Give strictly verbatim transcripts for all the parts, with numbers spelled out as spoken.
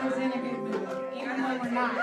was in a good mood, even when we're not.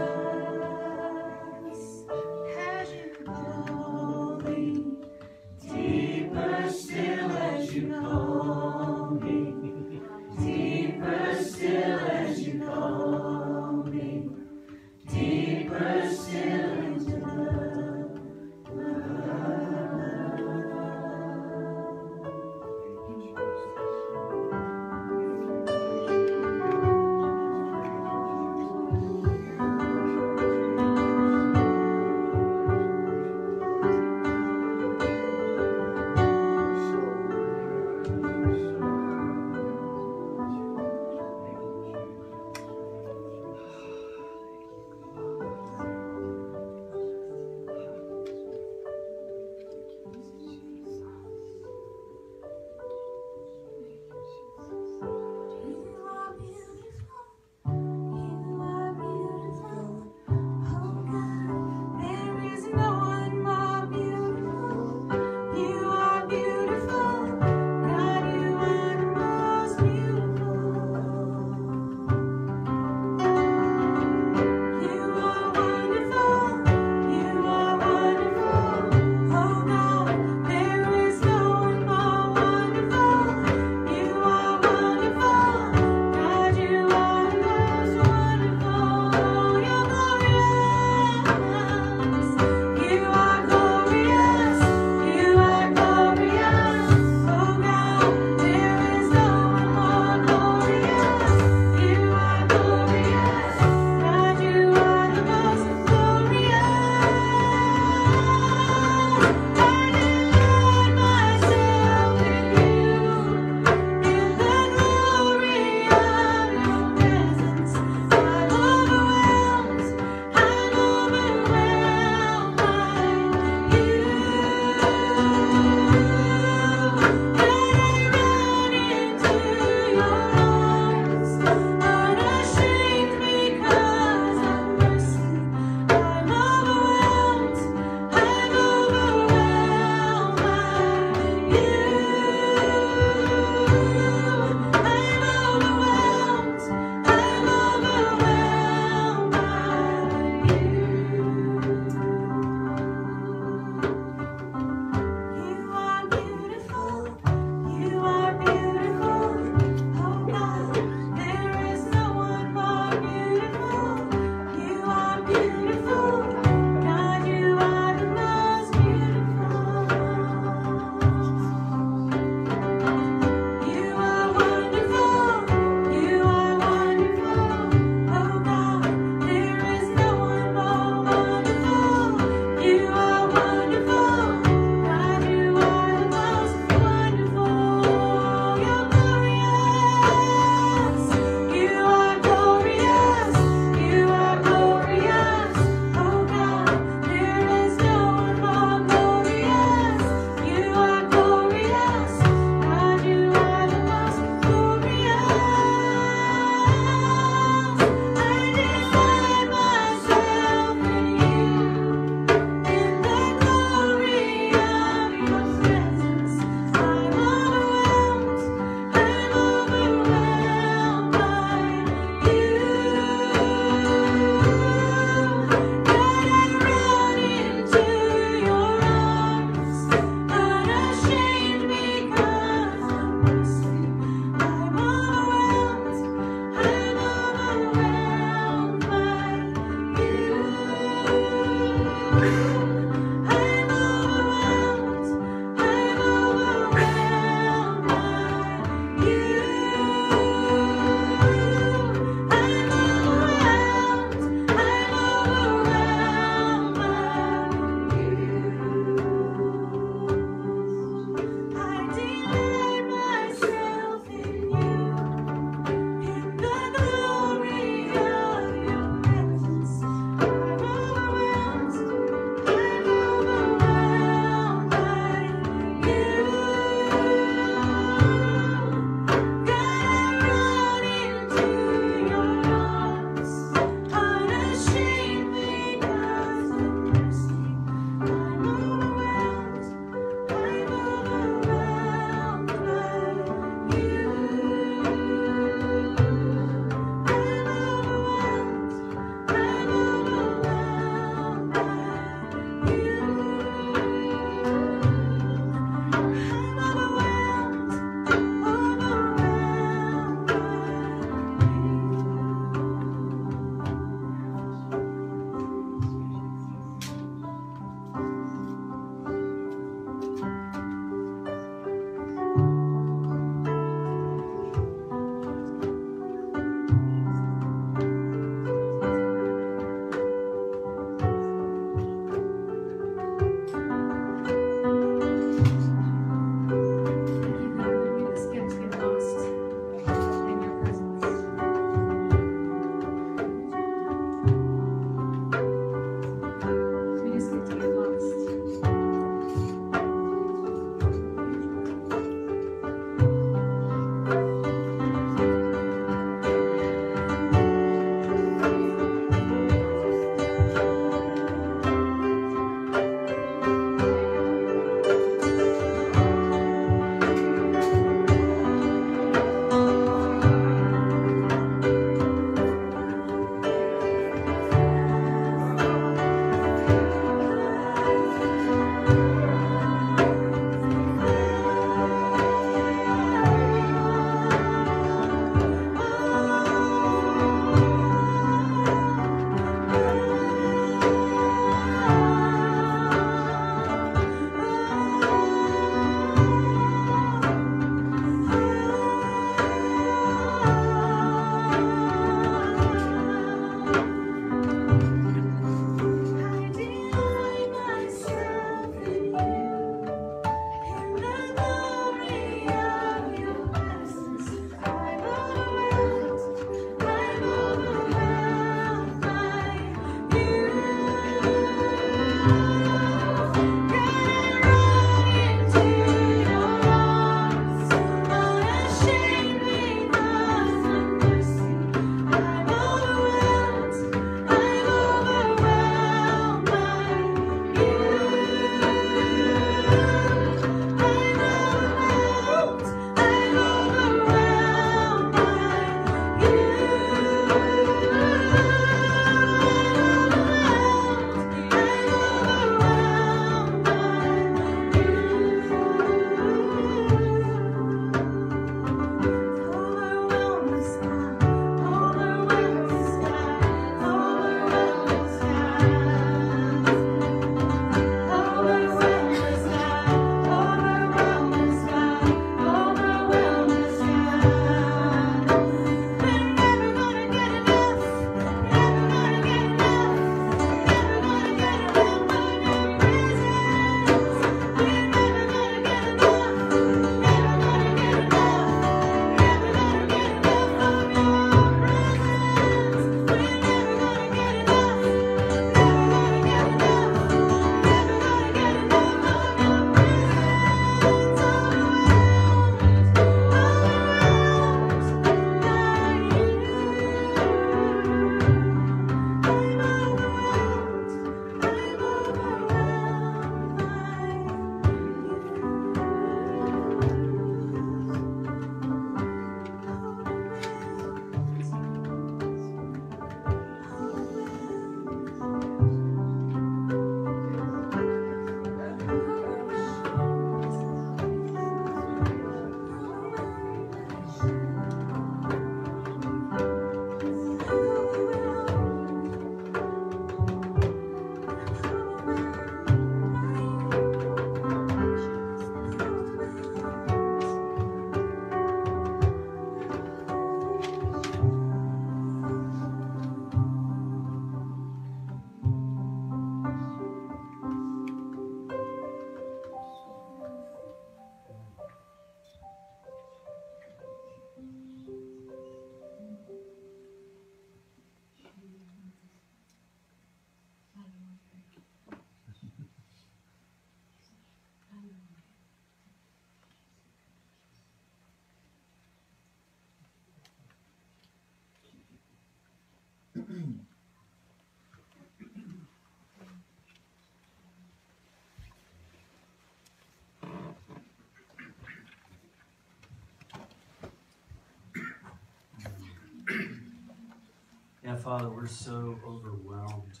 Father, we're so overwhelmed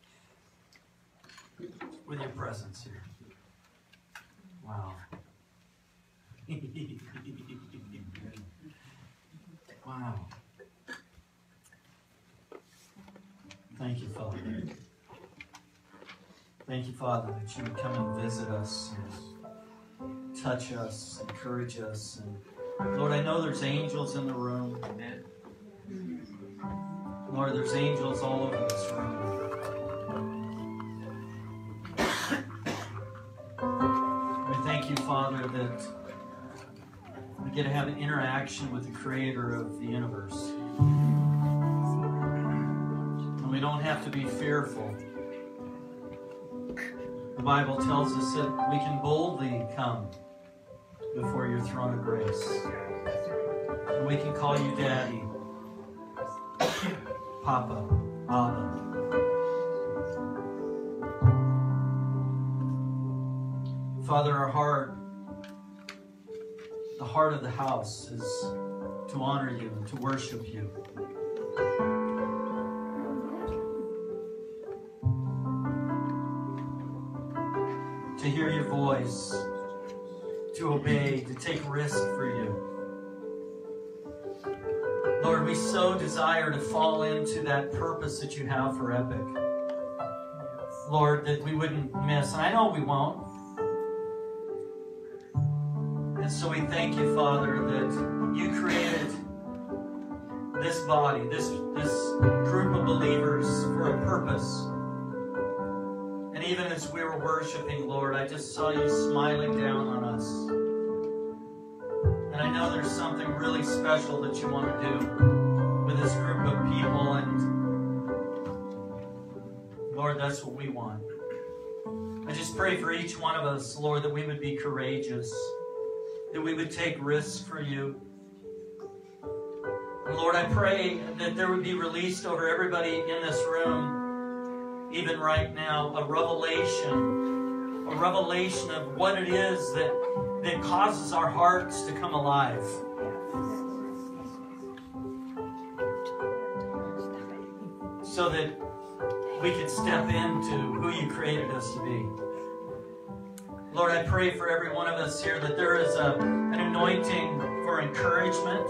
with your presence here. Wow. Wow. Thank you, Father. Thank you, Father, that you would come and visit us and touch us, encourage us. And Lord, I know there's angels in the room. Lord, there's angels all over this room. We thank you, Father, that we get to have an interaction with the Creator of the universe. And we don't have to be fearful. The Bible tells us that we can boldly come before your throne of grace. And we can call you Daddy, Papa, Abba. Father, our heart, the heart of the house is to honor you and to worship you. To hear your voice, to obey, to take risk for you. Lord, we so desire to fall into that purpose that you have for Epic. Lord, that we wouldn't miss, and I know we won't. And so we thank you, Father, that you created this body, this, this group of believers for a purpose. And even as we were worshiping, Lord, I just saw you smiling down on us. And I know there's something really special that you want to do with this group of people. And Lord, that's what we want. I just pray for each one of us, Lord, that we would be courageous, that we would take risks for you. And Lord, I pray that there would be released over everybody in this room, even right now, a revelation, a revelation of what it is that, that causes our hearts to come alive. So that we could step into who you created us to be. Lord, I pray for every one of us here that there is a, an anointing for encouragement,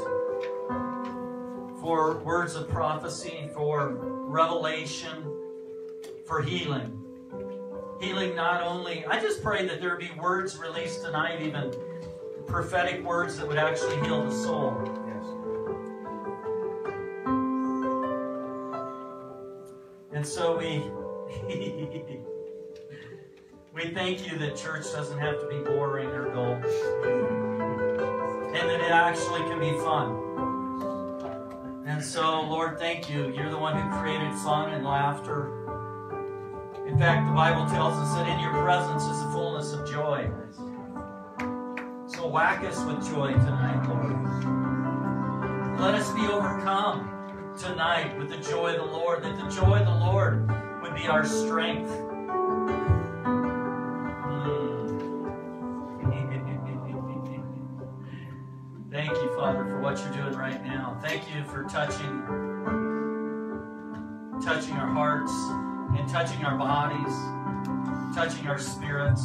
for words of prophecy, for revelation, for healing. Healing not only, I just pray that there would be words released tonight, even prophetic words that would actually heal the soul. Yes. And so we... We thank you that church doesn't have to be boring or dull. And that it actually can be fun. And so, Lord, thank you. You're the one who created fun and laughter. In fact, the Bible tells us that in your presence is the fullness of joy. So whack us with joy tonight, Lord. Let us be overcome tonight with the joy of the Lord, that the joy of the Lord would be our strength. Thank you, Father, for what you're doing right now. Thank you for touching, touching our hearts and touching our bodies, touching our spirits.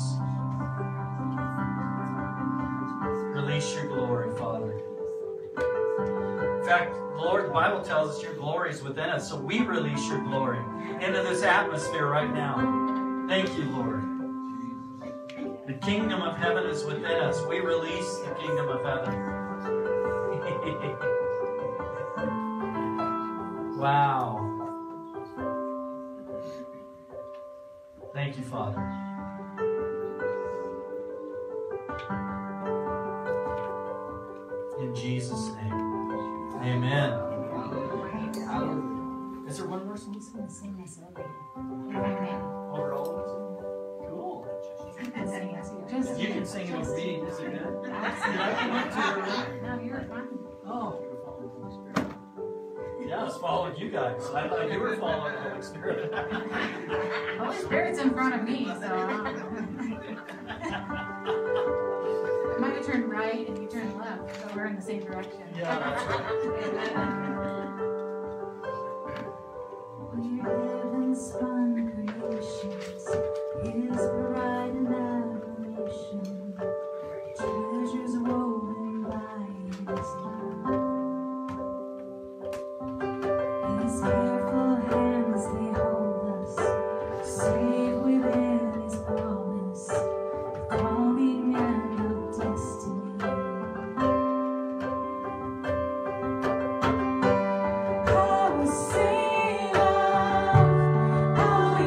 Release your glory, Father. In fact, Lord, the Bible tells us your glory is within us, so we release your glory into this atmosphere right now. Thank you, Lord. The kingdom of heaven is within us. We release the kingdom of heaven. Wow. Thank you, Father. In Jesus' name. Amen. Is there one more song? He's going to sing this over. Oh, we're all cool. Just, You can sing it with me. Is it good? No, you're fine. Oh. Yeah, I was following you guys. I thought you were following the Holy Spirit. Holy Spirit's in front of me, so I might have turned right and you turned left, so we're in the same direction. Yeah, that's right. I will sing of how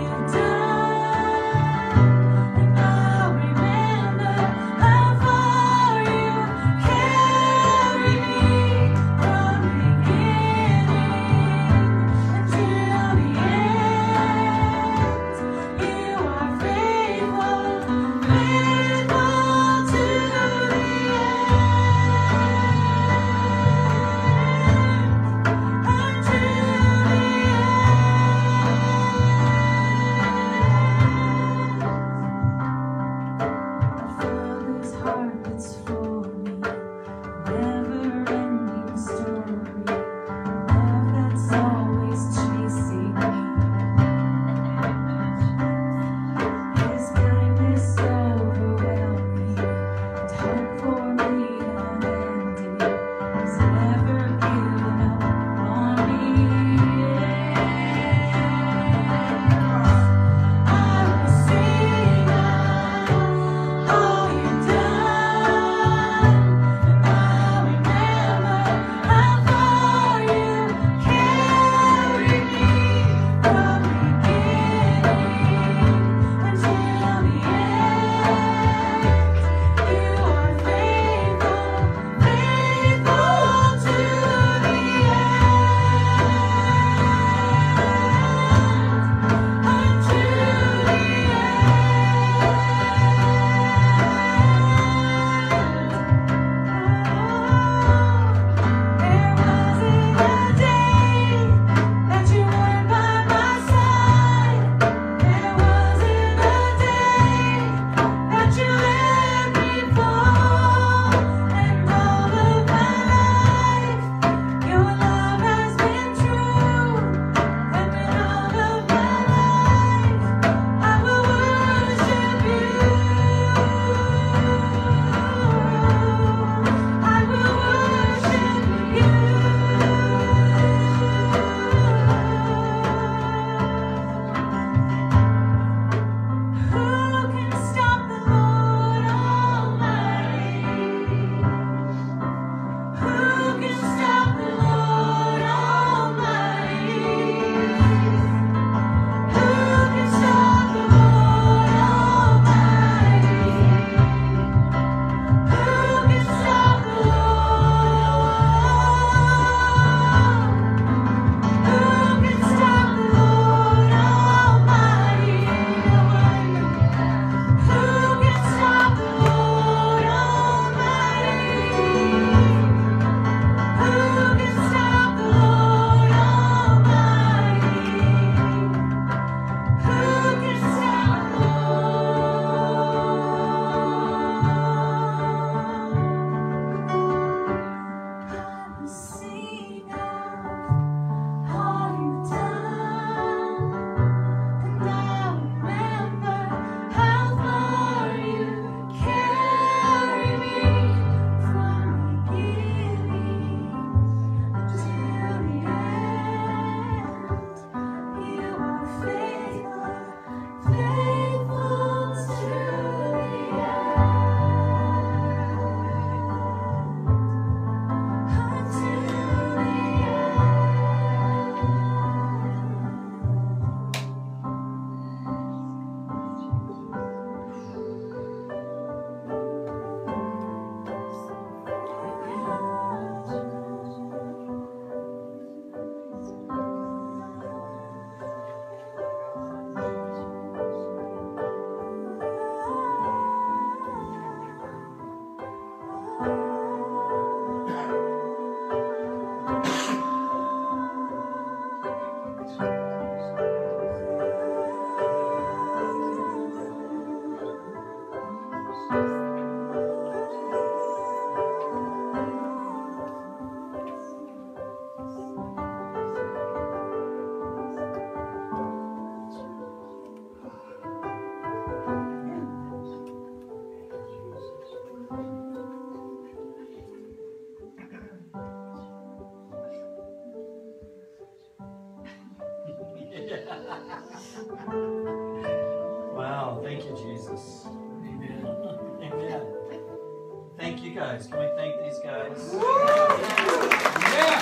Wow, thank you, Jesus. Amen. Amen. Thank you guys. Can we thank these guys? Yeah.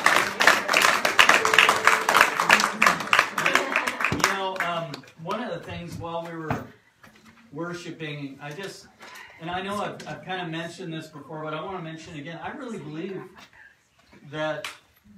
You know, um, one of the things while we were worshiping, I just, and I know I've, I've kind of mentioned this before, but I want to mention it again. I really believe that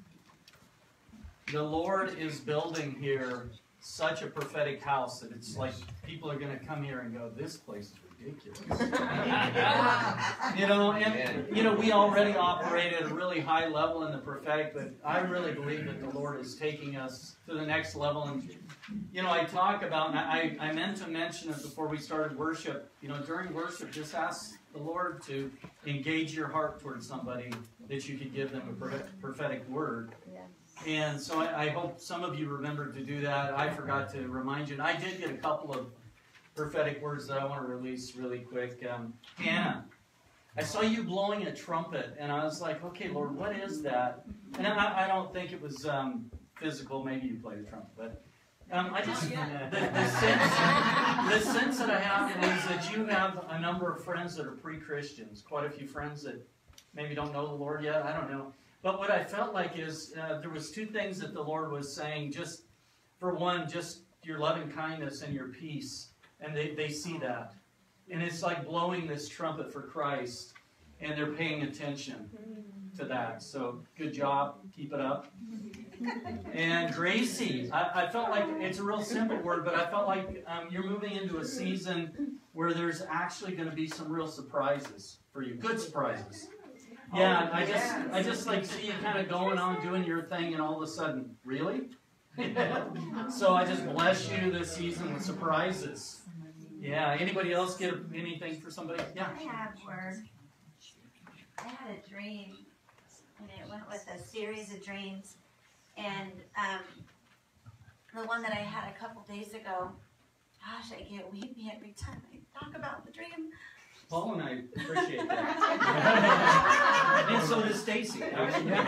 the Lord is building here such a prophetic house that it's like people are going to come here and go, this place is ridiculous. You know, and you know, we already operate at a really high level in the prophetic, but I really believe that the Lord is taking us to the next level. And you know, I talk about, and I, I meant to mention it before we started worship, you know, during worship, just ask the Lord to engage your heart towards somebody that you could give them a prophetic word. And so I, I hope some of you remembered to do that. I forgot to remind you. And I did get a couple of prophetic words that I want to release really quick. Um, Hannah, I saw you blowing a trumpet, and I was like, okay, Lord, what is that? And I, I don't think it was um, physical. Maybe you played a trumpet, but um, I just, the, the, sense, the sense that I have is that you have a number of friends that are pre-Christians, quite a few friends that maybe don't know the Lord yet. I don't know. But what I felt like is uh, there was two things that the Lord was saying. Just for one, just your loving kindness and your peace. And they, they see that. And it's like blowing this trumpet for Christ. And they're paying attention to that. So good job. Keep it up. And Gracie, I, I felt like it's a real simple word, but I felt like um, you're moving into a season where there's actually going to be some real surprises for you. Good surprises. Yeah, I just, I just like see you kind of going on doing your thing, and all of a sudden, really? So I just bless you this season with surprises. Yeah. Anybody else get anything for somebody? Yeah. I have word. I had a dream, and it went with a series of dreams, and um, the one that I had a couple days ago. Gosh, I get weepy every time I talk about the dream. Paul and I appreciate that. And so does Stacy. Maybe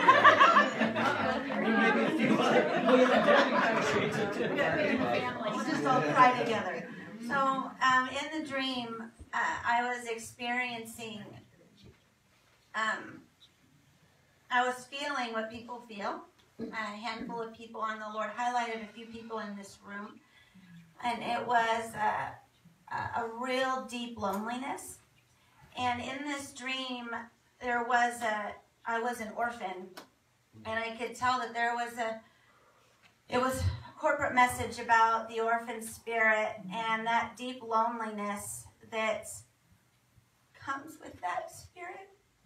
a few other. Oh, yeah, Debbie appreciates it too. We'll just all cry together. So, um, in the dream, uh, I was experiencing, um, I was feeling what people feel. A handful of people, and the Lord highlighted a few people in this room. And it was a, a, a real deep loneliness. And in this dream, there was a, I was an orphan, and I could tell that there was a, it was a corporate message about the orphan spirit and that deep loneliness that comes with that spirit.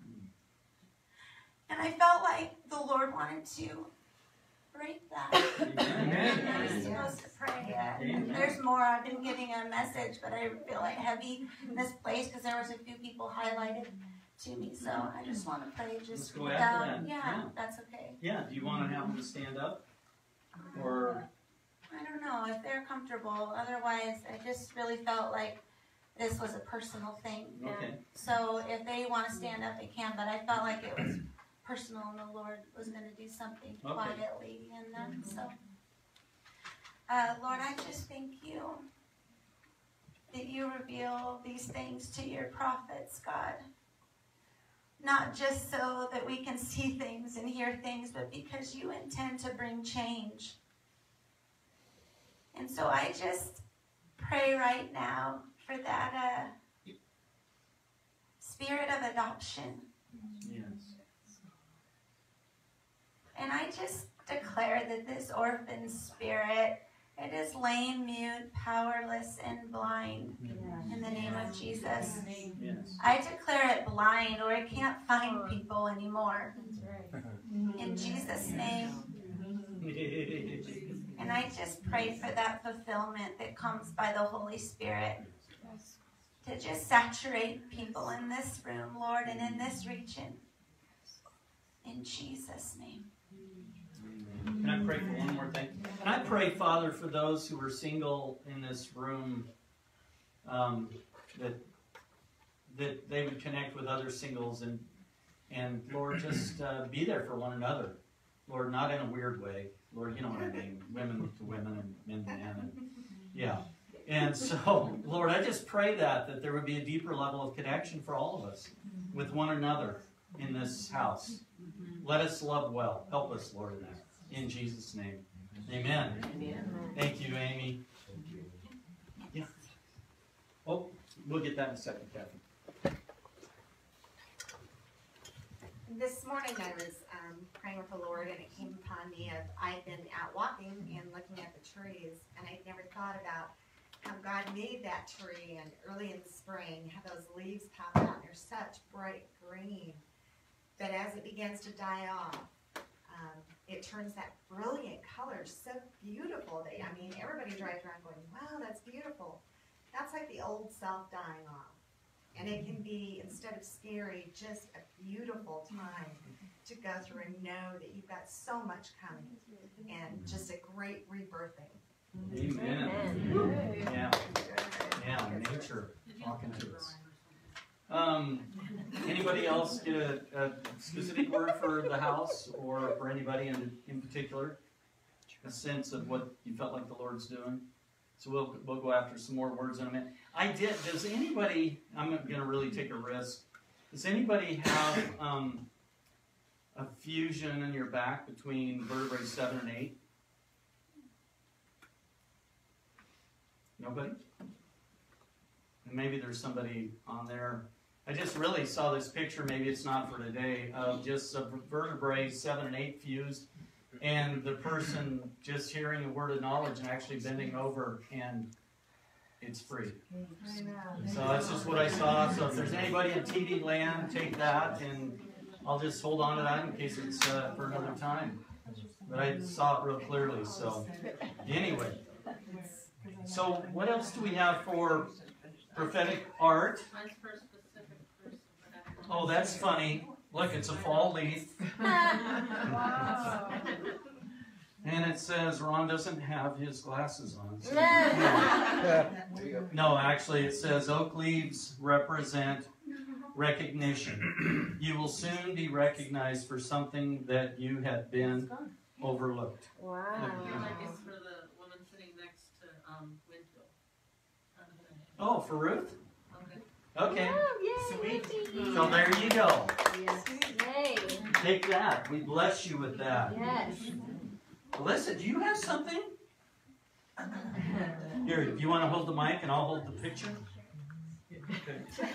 And I felt like the Lord wanted to break that. Amen. I was supposed to pray. Uh, there's more. I've been giving a message, but I feel like heavy in this place because there was a few people highlighted to me. So I just want to pray. Just Let's go without, after that. Yeah, Yeah, that's okay. Yeah. Do you want to have them stand up, or? I don't know if they're comfortable. Otherwise, I just really felt like this was a personal thing. Okay. So if they want to stand up, they can. But I felt like it was personal, and the Lord was going to do something Okay. quietly in them. So, uh, Lord, I just thank you that you reveal these things to your prophets, God. Not just so that we can see things and hear things, but because you intend to bring change. And so I just pray right now for that uh, spirit of adoption. Yes. And I just declare that this orphan spirit, it is lame, mute, powerless, and blind. In the name of Jesus. Yes. I declare it blind, or it can't find people anymore. In Jesus' name. And I just pray for that fulfillment that comes by the Holy Spirit. To just saturate people in this room, Lord, and in this region. In Jesus' name. Can I pray for one more thing? And I pray, Father, for those who are single in this room, um, that that they would connect with other singles, and and Lord, just uh, be there for one another. Lord, not in a weird way. Lord, you know what I mean. Women to women and men to men. And, yeah. And so, Lord, I just pray that, that there would be a deeper level of connection for all of us with one another in this house. Let us love well. Help us, Lord, in that. In Jesus' name. Amen. Amen. Thank you, Amy. Yeah. Oh, we'll get that in a second, Kathy. This morning I was um, praying with the Lord, and it came upon me of I've been out walking and looking at the trees, and I'd never thought about how God made that tree, and early in the spring, how those leaves pop out, and they're such bright green. But as it begins to die off, um, it turns that brilliant color, so beautiful. They, I mean, everybody drives around going, wow, that's beautiful. That's like the old self dying off. And it can be, instead of scary, just a beautiful time to go through and know that you've got so much coming and just a great rebirthing. Amen. Amen. Yeah. Yeah, nature talking to us. Um, anybody else get a, a specific word for the house or for anybody in, in particular? A sense of what you felt like the Lord's doing? So we'll, we'll go after some more words in a minute. I did. Does anybody, I'm going to really take a risk. Does anybody have um, a fusion in your back between vertebrae seven and eight? Nobody? And maybe there's somebody on there. I just really saw this picture, maybe it's not for today, of just a vertebrae seven and eight fused. And the person just hearing a word of knowledge and actually bending over, and it's free. So that's just what I saw. So if there's anybody in T D land, take that, and I'll just hold on to that in case it's uh, for another time. But I saw it real clearly. So anyway, so what else do we have for prophetic art? Oh, that's funny. Look, it's a fall leaf. Wow. And it says Ron doesn't have his glasses on. So No. no, actually it says oak leaves represent recognition. You will soon be recognized for something that you had been overlooked. Wow. I feel like it's for the woman sitting next to um, Winfield. Oh, for Ruth? Okay. Okay. Oh, yay, Sweet. So there you go. Yes. Yay. Take that. We bless you with that. Yes. Alyssa, do you have something? Here, do you want to hold the mic and I'll hold the picture? Okay.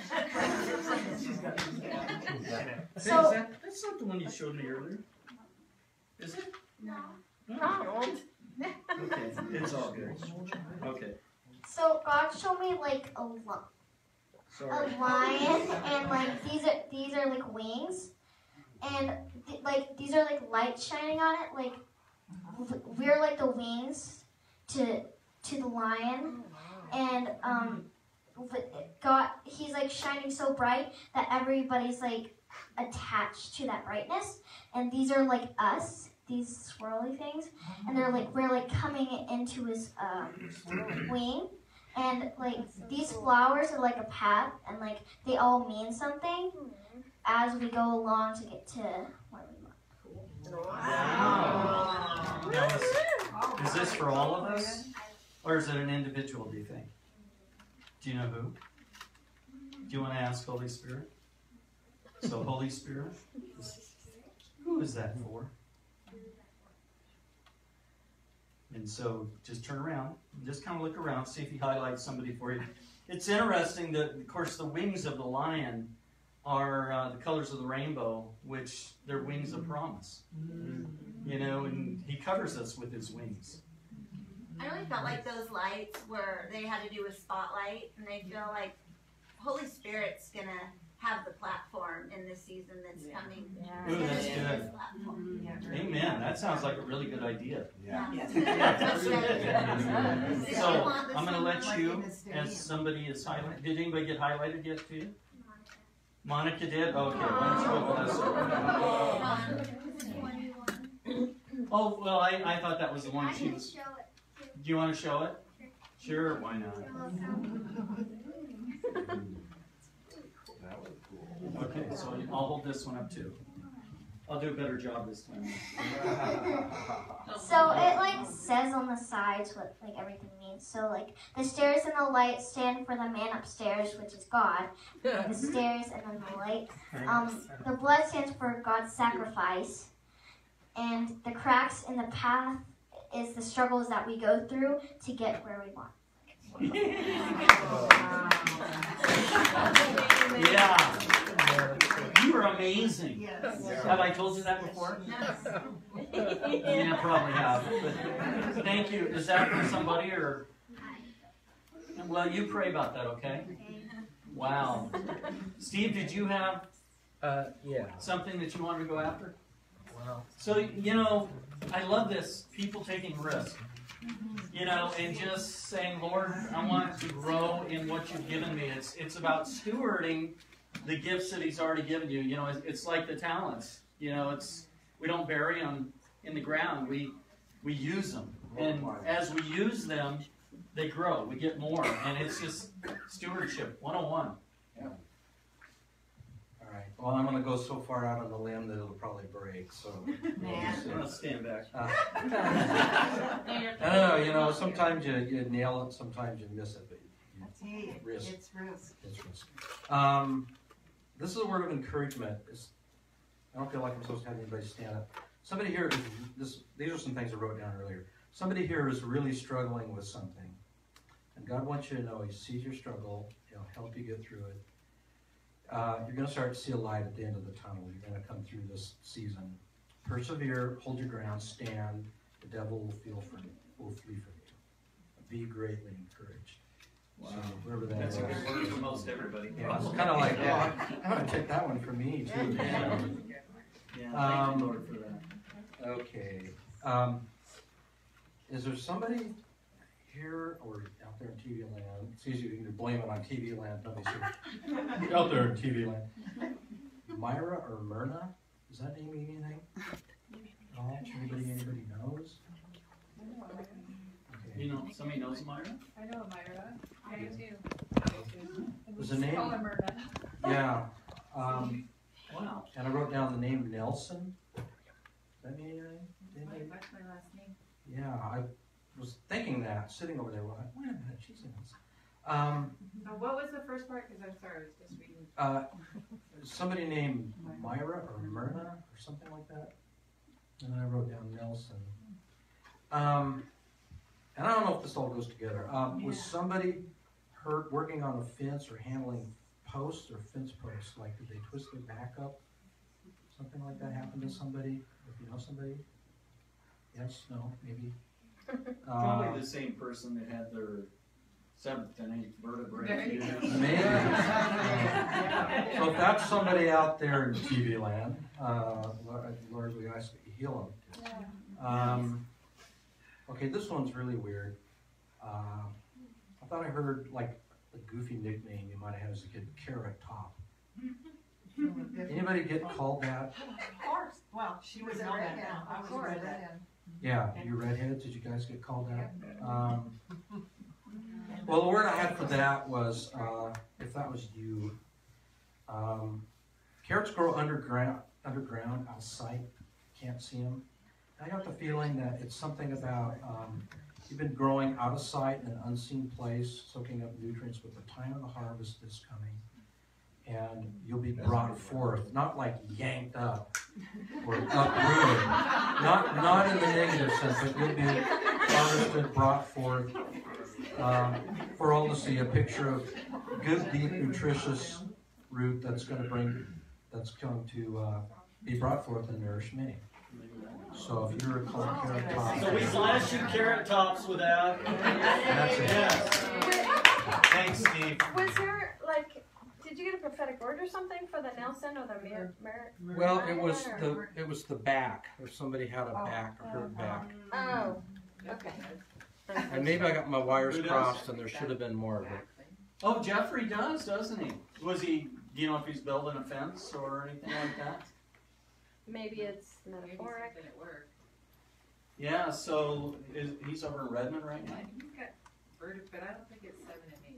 So- Hey, is that, that's not the one you showed me earlier. Is it? No. Ronald. Okay, it's all good. Okay, So God showed me like a, li- a sorry. lion, and like these are these are like wings, and th- like these are like lights shining on it. Like w- we're like the wings to to the lion, and um, w- God he's like shining so bright that everybody's like attached to that brightness, and these are like us. These swirly things, and they're like we're like coming into his um, wing, and like these flowers are like a path, and like they all mean something as we go along to get to where we want. Wow. Now, is, is this for all of us, or is it an individual, do you think? Do you know who? Do you want to ask Holy Spirit? So, Holy Spirit, who is that for? And so just turn around, and just kind of look around, see if he highlights somebody for you. It's interesting that, of course, the wings of the lion are uh, the colors of the rainbow, which they're wings of promise. You know, and he covers us with his wings. I really felt like those lights were, they had to do with spotlight, and I feel like Holy Spirit's going to have the platform in this season that's coming. Ooh, that's It's good. gonna be this platform. Amen. That sounds like a really good idea. Yeah. Yeah, that's really good. Did So you want this I'm going to one? let you, as somebody is highlighted. Did anybody get highlighted yet to you? Monica did? Okay, why don't you go with us? Oh, well, I, I thought that was the one she was. show it. Do you want to show it? Sure, why not? That was cool. Okay, so I'll hold this one up too. I'll do a better job this time. So it like says on the sides what like everything means. So like the stairs and the light stand for the man upstairs, which is God. The stairs and then the light. Um, the blood stands for God's sacrifice, and the cracks in the path is the struggles that we go through to get where we want. Yeah. You are amazing. Yes. Have I told you that before? Yeah, probably have. But thank you. Is that for somebody or? Well, you pray about that, okay? Wow. Steve, did you have Uh, yeah. something that you wanted to go after? Well, So, you know, I love this, people taking risks. You know, and just saying, Lord, I want to grow in what you've given me. It's it's about stewarding the gifts that he's already given you. You know, it's, it's like the talents. You know, it's we don't bury them in the ground. We we use them. And as we use them, they grow. We get more. And it's just stewardship one oh one. all right. Well, I'm going to go so far out on the limb that it'll probably break. So. Yeah. I'm going to stand back. Uh, I don't know. You know, sometimes you, you nail it, sometimes you miss it, but you, Hey, risk. it's risk. It's risk. Um, this is a word of encouragement. It's, I don't feel like I'm supposed to have anybody stand up. Somebody here is this. These are some things I wrote down earlier. Somebody here is really struggling with something, and God wants you to know He sees your struggle. He'll help you get through it. Uh, you're going to start to see a light at the end of the tunnel. You're going to come through this season. Persevere, hold your ground, stand. The devil will feel from you, will flee from you. Be greatly encouraged. Wow. So wherever that That's is. a good word for most everybody. Yeah, it's kind of like, yeah, I'm going to take that one for me too. Yeah. Yeah, thank Um, you, Lord, for that. Okay. Um, is there somebody here or out there in T V land? It's easy to either blame it on T V land. Nobody's here. Out there in T V land. Myra or Myrna? Does that name mean anything? Oh, anybody, anybody knows? Okay. You know, somebody knows Myra? I know Myra. I do too. There's a name. Call her Myrna. Yeah. Um, Wow. and I wrote down the name Nelson. Does that mean anything? Anybody? What's my last name? Yeah, I was thinking that, sitting over there, well, wait a minute, she's in this. Um, Oh, what was the first part? Because I'm sorry, I was just reading. uh, somebody named Myra or Myrna or something like that. And then I wrote down Nelson. Um, and I don't know if this all goes together. Um, was somebody hurt working on a fence or handling posts or fence posts? Like, did they twist their back up? Something like that happened to somebody? If you know somebody? Yes, no, maybe? Probably Uh, the same person that had their seventh and eighth vertebrae. Very You know? Maybe. Uh, so if that's somebody out there in T V land, uh, Lord, Lord, we ask that you heal them. Um, okay, this one's really weird. Uh, I thought I heard like a goofy nickname you might have had as a kid, Carrot Top. Anybody get called that? Of course. Well, she was a redhead. I was a redhead. Yeah, you redheads, did you guys get called that? Um, well, the word I had for that was, uh, if that was you, um, carrots grow underground, underground, out of sight, can't see them. I got the feeling that it's something about, um, you've been growing out of sight in an unseen place, soaking up nutrients, but the time of the harvest is coming. And you'll be brought forth, not like yanked up or uprooted, not not in the negative sense, but you'll be harvested, brought forth um, for all to see. A picture of good, deep, nutritious root that's going to bring, that's going to uh, be brought forth and nourish many. So if you're called Carrot Top, So we bless you, Carrot Tops, with that. that's it. Yes. Thanks, Steve. Was there, like, did you get a prophetic word or something for the Nelson or the Mer? Mer- Well, it was the it was the back. If somebody had a back or hurt back. Oh, okay. And maybe I got my wires Who does? crossed, and there should have been more of it. Oh, Jeffrey does, doesn't he? Was he, do you know if he's building a fence or anything like that? Maybe it's Maybe metaphoric. something at work. Yeah, so is, he's over in Redmond right now? I think he's got vertex, but I don't think it's seven and eight. I think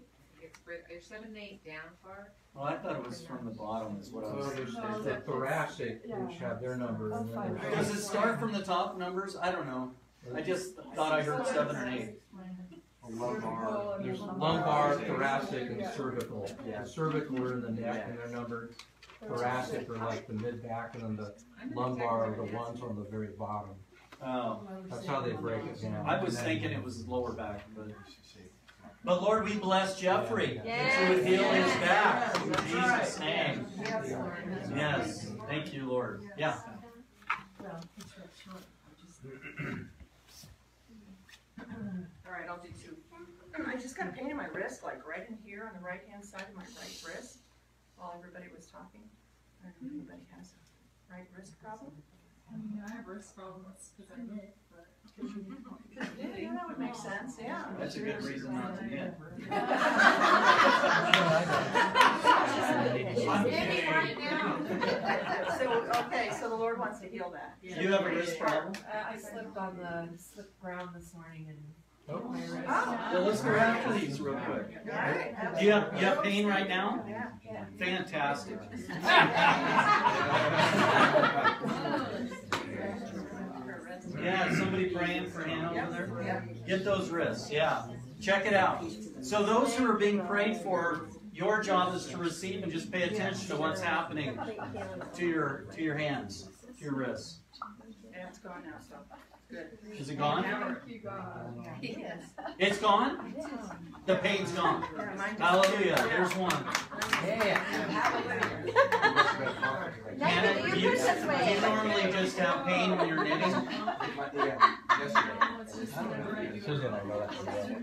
Are seven and eight down far? Well, I thought it was from the bottom is what I Well, was there's, thinking. there's the thoracic, which have their number. And then there's- Does it start from the top numbers? I don't know. I just thought I heard seven or eight. Lumbar. There's lumbar, thoracic, and cervical. The cervical are in the neck and they're numbered. Thoracic are like the mid-back, and then the lumbar are the ones on the very bottom. Oh, That's how they break it down. I was thinking it was lower back, but. But Lord, we bless Jeffrey that you would heal his back in Jesus' name. Yes, thank you, Lord. Yeah. All right, I'll do two. I just got a pain in my wrist, like right in here on the right-hand side of my right wrist, while everybody was talking. I don't know if anybody has a right wrist problem. I mean, I have wrist problems because I knit, but. Yeah, that would make sense, yeah. That's a good reason not to knit. So, okay, so the Lord wants to heal that. Do you have a wrist problem? Uh, I slipped on the slip ground this morning and Oh. my wrist. Well, let's go after these real quick. All right. Do you have, you have pain right now? Yeah. Fantastic. Yeah, somebody praying for him over there? Get those wrists, yeah. Check it out. So those who are being prayed for, your job is to receive and just pay attention to what's happening to your to your hands, to your wrists. Yeah, it's gone now, so good. Is it gone? Thank you, God. Yes. It's gone? The pain's gone. Hallelujah. There's one. Hannah, do you, do you normally just have pain when you're knitting? Susan, I know that.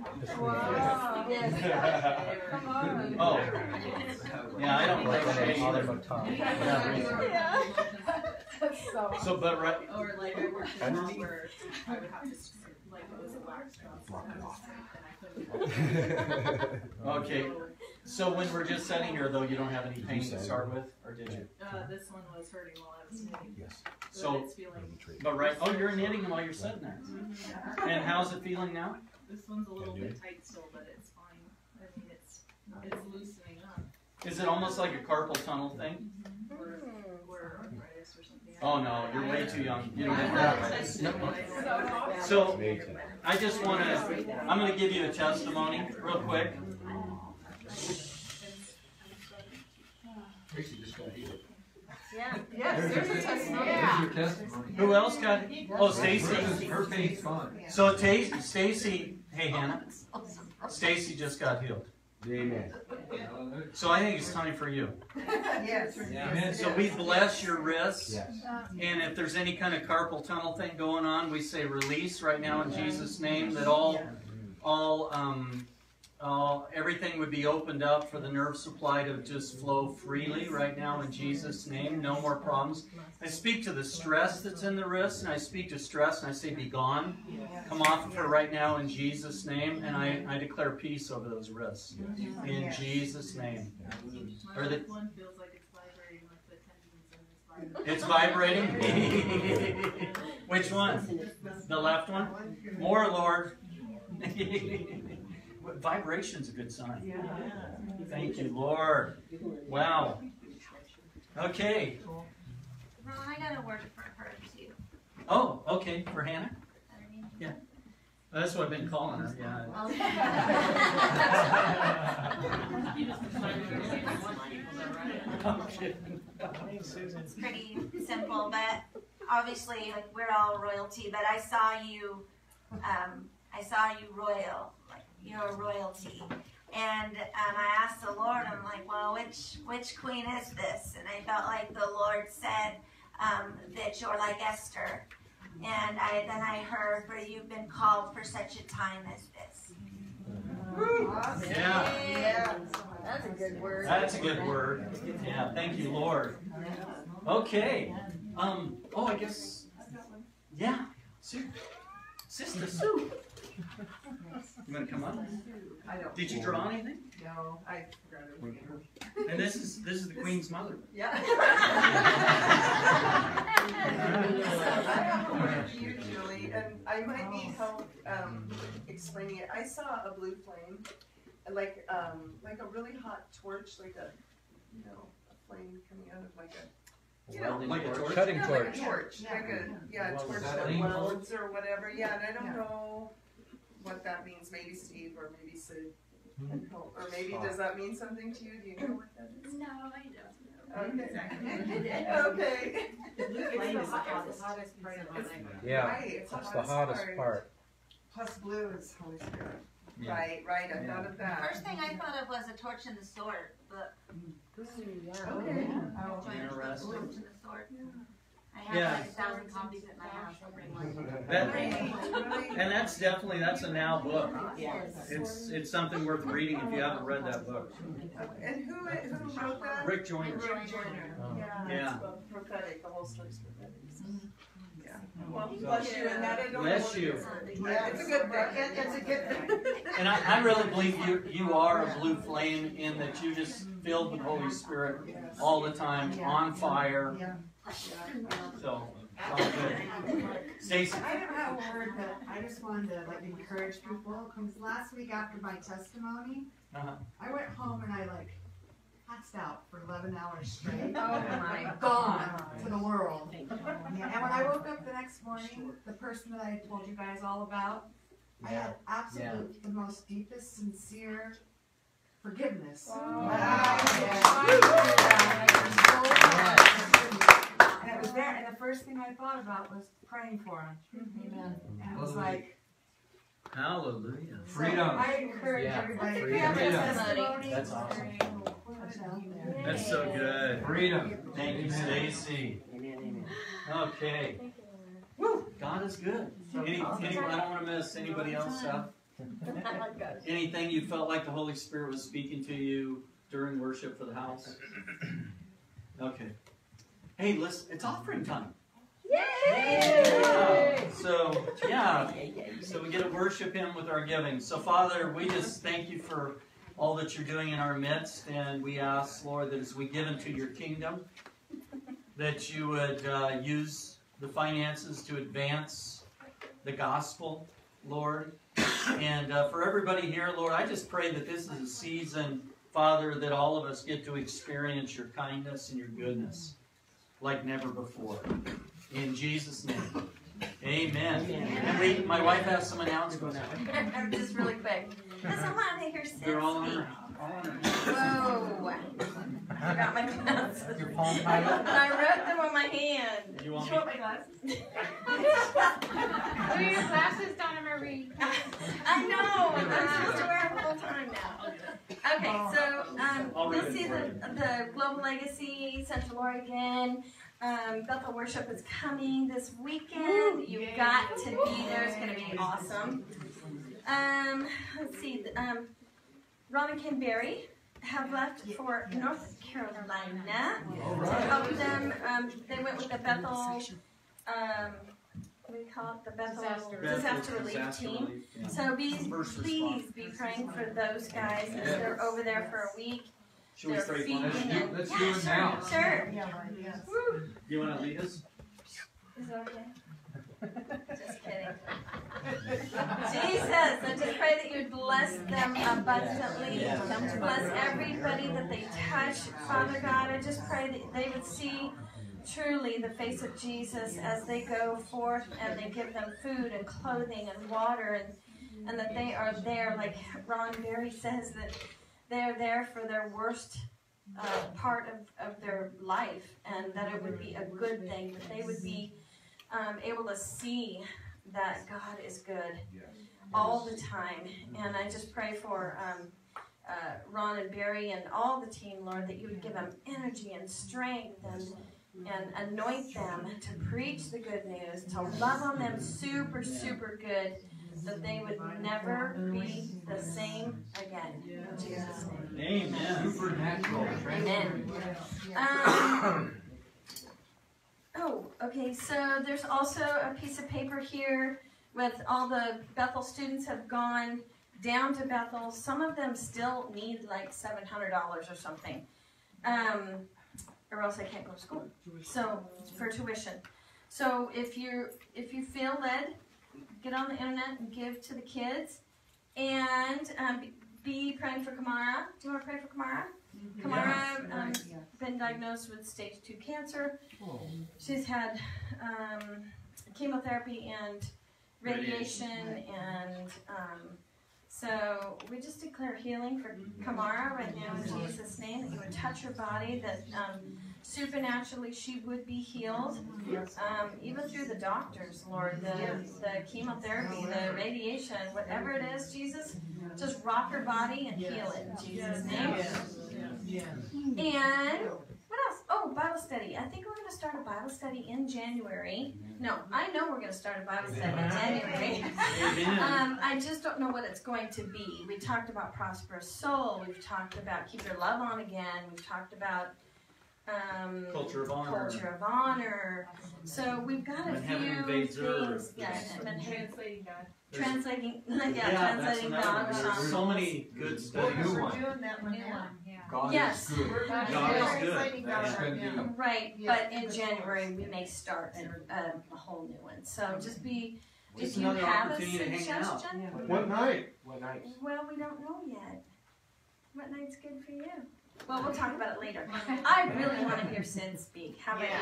Come on. Oh. Yeah, I don't like pain either. Yeah. So. So, but right. Or like I worked in a job where I would have to, like, it was a wax job, so I was and I couldn't. Okay. So when we're just sitting here, though, you don't have any pain to start with, or did you? Uh, this one was hurting while I was knitting. Yes. So, it's feeling. but right. Oh, you're knitting while you're sitting there. And how's it feeling now? This one's a little bit tight still, but it's fine. I mean, it's it's loosening up. Is it almost like a carpal tunnel thing? Or, or arthritis or something. Oh no, you're way too young. You don't have arthritis. So I just want to. I'm going to give you a testimony real quick. Tracy just got healed. Yeah. Yes, there's a testimony. There's your testimony. Who else got? Oh, Stacy. Her pain's gone. So Ta- Stacy. Hey Hannah. Stacy just got healed. Amen. So I think it's time for you. Yes. Amen. So we bless your wrists. Yes. And if there's any kind of carpal tunnel thing going on, we say release right now in Jesus' name, that all, all, um, all, everything would be opened up for the nerve supply to just flow freely right now in Jesus' name. No more problems. I speak to the stress that's in the wrist, and I speak to stress, and I say, be gone. Come off of her right now in Jesus' name, and I, I declare peace over those wrists. In Jesus' name. My Are they- left one feels like it's vibrating, like the tendons in it's vibrating. It's vibrating? Which one? The left one? More, Lord. Vibration's a good sign. Thank you, Lord. Wow. Okay. Ron, I got a word for her too. Oh, okay. For Hannah? Yeah. That's what I've been calling her. Yeah. Okay. It's pretty simple, but obviously, like, we're all royalty. But I saw you, um, I saw you royal, like you're royalty. And um, I asked the Lord, I'm like, well, which which queen is this? And I felt like the Lord said um, that you're like Esther. And I then I heard, for you've been called for such a time as this. Yeah. Yeah. That's a good word. That's a good word. Yeah. Thank you, Lord. Okay. Um. Oh, I guess. Yeah. Sue. Sister Sue. You want to come up? I don't. Did you draw anything? No, I forgot it was And this is this is the Queen's mother. Yeah. Usually, and I might need help um, explaining it. I saw a blue flame like, um, like a really hot torch, like a, you know, a flame coming out of like a, you know, Like a torch? Cutting yeah, torch. like a torch, like a, yeah, a Well, torch is that that lean welds or whatever, yeah, and I don't Yeah. know what that means, maybe Steve or maybe Sid, Hmm. can help. Or maybe, does that mean something to you, do you know what that is? No, I don't. Okay. Exactly. Okay. The blue It's flame the is the hot- hottest, it's the hottest part of the It's- night. Yeah, Right, it's that's the hottest part. Plus blue is Holy Spirit. Yeah. Right, right, I Yeah. thought of that. First thing I thought of was a torch in the sword, but Okay. oh, Interesting. torch in the sword. I have Yeah. like a thousand copies at my house. I'll bring one. That, Right. and that's definitely, that's a now book. Yes. It's it's something worth reading if you haven't read that book. And who, who wrote that? Rick Joyner. Rick Joyner. Oh. Yeah, Yeah. it's well, prophetic, the whole story's prophetic. Yeah. Well, bless you, and that I don't Bless know you. what it is. Yeah, it's a good book, It- it's a good thing. And I, I really believe you you are a blue flame in that you just filled with Holy Spirit all the time, on fire. So, all good. Stacy. I don't have a word, but I just wanted to like encourage people. Because last week after my testimony, Uh-huh. I went home and I like passed out for eleven hours straight. Oh my. Gone to the world. Yeah, and when I woke up the next morning, the person that I had told you guys all about, I had absolute, the most deepest, sincere forgiveness. And it was there, and the first thing I thought about was praying for him. Amen. And it was like, Hallelujah. so Freedom. I encourage Yeah. everybody. Freedom. If you have a Freedom. testimony, That's awesome. put it out there. That's so good. Freedom. Thank you, Stacy. Okay. Woo, God is good. Any, any, I don't want to miss anybody else stuff. Anything you felt like the Holy Spirit was speaking to you during worship for the house? Okay. Hey, listen, it's offering time. Yeah. So, yeah. So we get to worship Him with our giving. So, Father, we just thank you for all that you're doing in our midst. And we ask, Lord, that as we give into your kingdom, that you would uh, use the finances to advance the gospel, Lord. And uh, for everybody here, Lord, I just pray that this is a season, Father, that all of us get to experience your kindness and your goodness like never before. In Jesus' name, amen. And we, my wife has some announcements. Just really quick. Because I want to hear Sid They're all on speak. her. All on her. Whoa. I got my glasses. Your palm tied up? I wrote them on my hand. You want Do me? you want my glasses? Wear your glasses down in every. I know. I'm supposed to wear them the whole time now. Okay, so um, I'll read you'll it see for the, the Global Legacy Central Oregon. Um, Bethel Worship is coming this weekend. You've got to be there. It's going to be awesome. Um, let's see. Um, Ron and Kim Berry have left for North Carolina to help them. Um, they went with the Bethel. Um, what do you call it? The Bethel Disaster. Disaster Relief Disaster Team. relief, yeah. So be, First please response. be praying for those guys as they're over there for a week. Should we They're start feeding one? and- Let's yeah, do it sure, now. Sure. Yeah. You want to lead us? Is it okay? Just kidding. Jesus, I just pray that you'd bless them abundantly. Yes. Bless everybody that they touch, Father God. I just pray that they would see truly the face of Jesus as they go forth and they give them food and clothing and water, and, and that they are there, like Ron Berry says, that they're there for their worst uh, part of, of their life, and that it would be a good thing, that they would be um, able to see that God is good all the time. And I just pray for um, uh, Ron and Barry and all the team, Lord, that you would give them energy and strength and and anoint them to preach the good news, to love on them super, super good, that they would never be the same again. In Jesus' name. Amen. Supernatural. Amen. Um, oh, okay, so there's also a piece of paper here with all the Bethel students have gone down to Bethel. Some of them still need like seven hundred dollars or something. Um, or else they can't go to school. So, for tuition. So, if you if you feel led, get on the internet and give to the kids. And um, be praying for Kamara. Do you want to pray for Kamara? Kamara um, been diagnosed with stage two cancer. Oh. She's had um, chemotherapy and radiation, and um, so we just declare healing for Kamara right now in Jesus' name, that you would touch her body, that um, supernaturally she would be healed, um, even through the doctors, Lord, the, the chemotherapy, the radiation, whatever it is, Jesus, just rock her body and heal it in Jesus' name. And what else? Oh, Bible study. I think we're going to start a Bible study in January. No, I know we're going to start a Bible study in January. um, I just don't know what it's going to be. We talked about prosperous soul. We've talked about keep your love on again. We've talked about um, Culture of honor. Culture of honor. So we've got a When heaven few invades things. earth. Yeah, There's- and Translating God. translating. Yeah, Yeah, that's translating another God. one. Sean There's so Rules. many good studies. New one. doing that one now. God Yes. is good. God is good. Translating God That's right good. now. Right, Yeah. but in January we may start a, a, a whole new one. So just be, Just if you another have a opportunity to hang out. suggestion, What night? What night? well, we don't know yet. What night's good for you? Well, we'll talk about it later. I really want to hear Sid speak. How about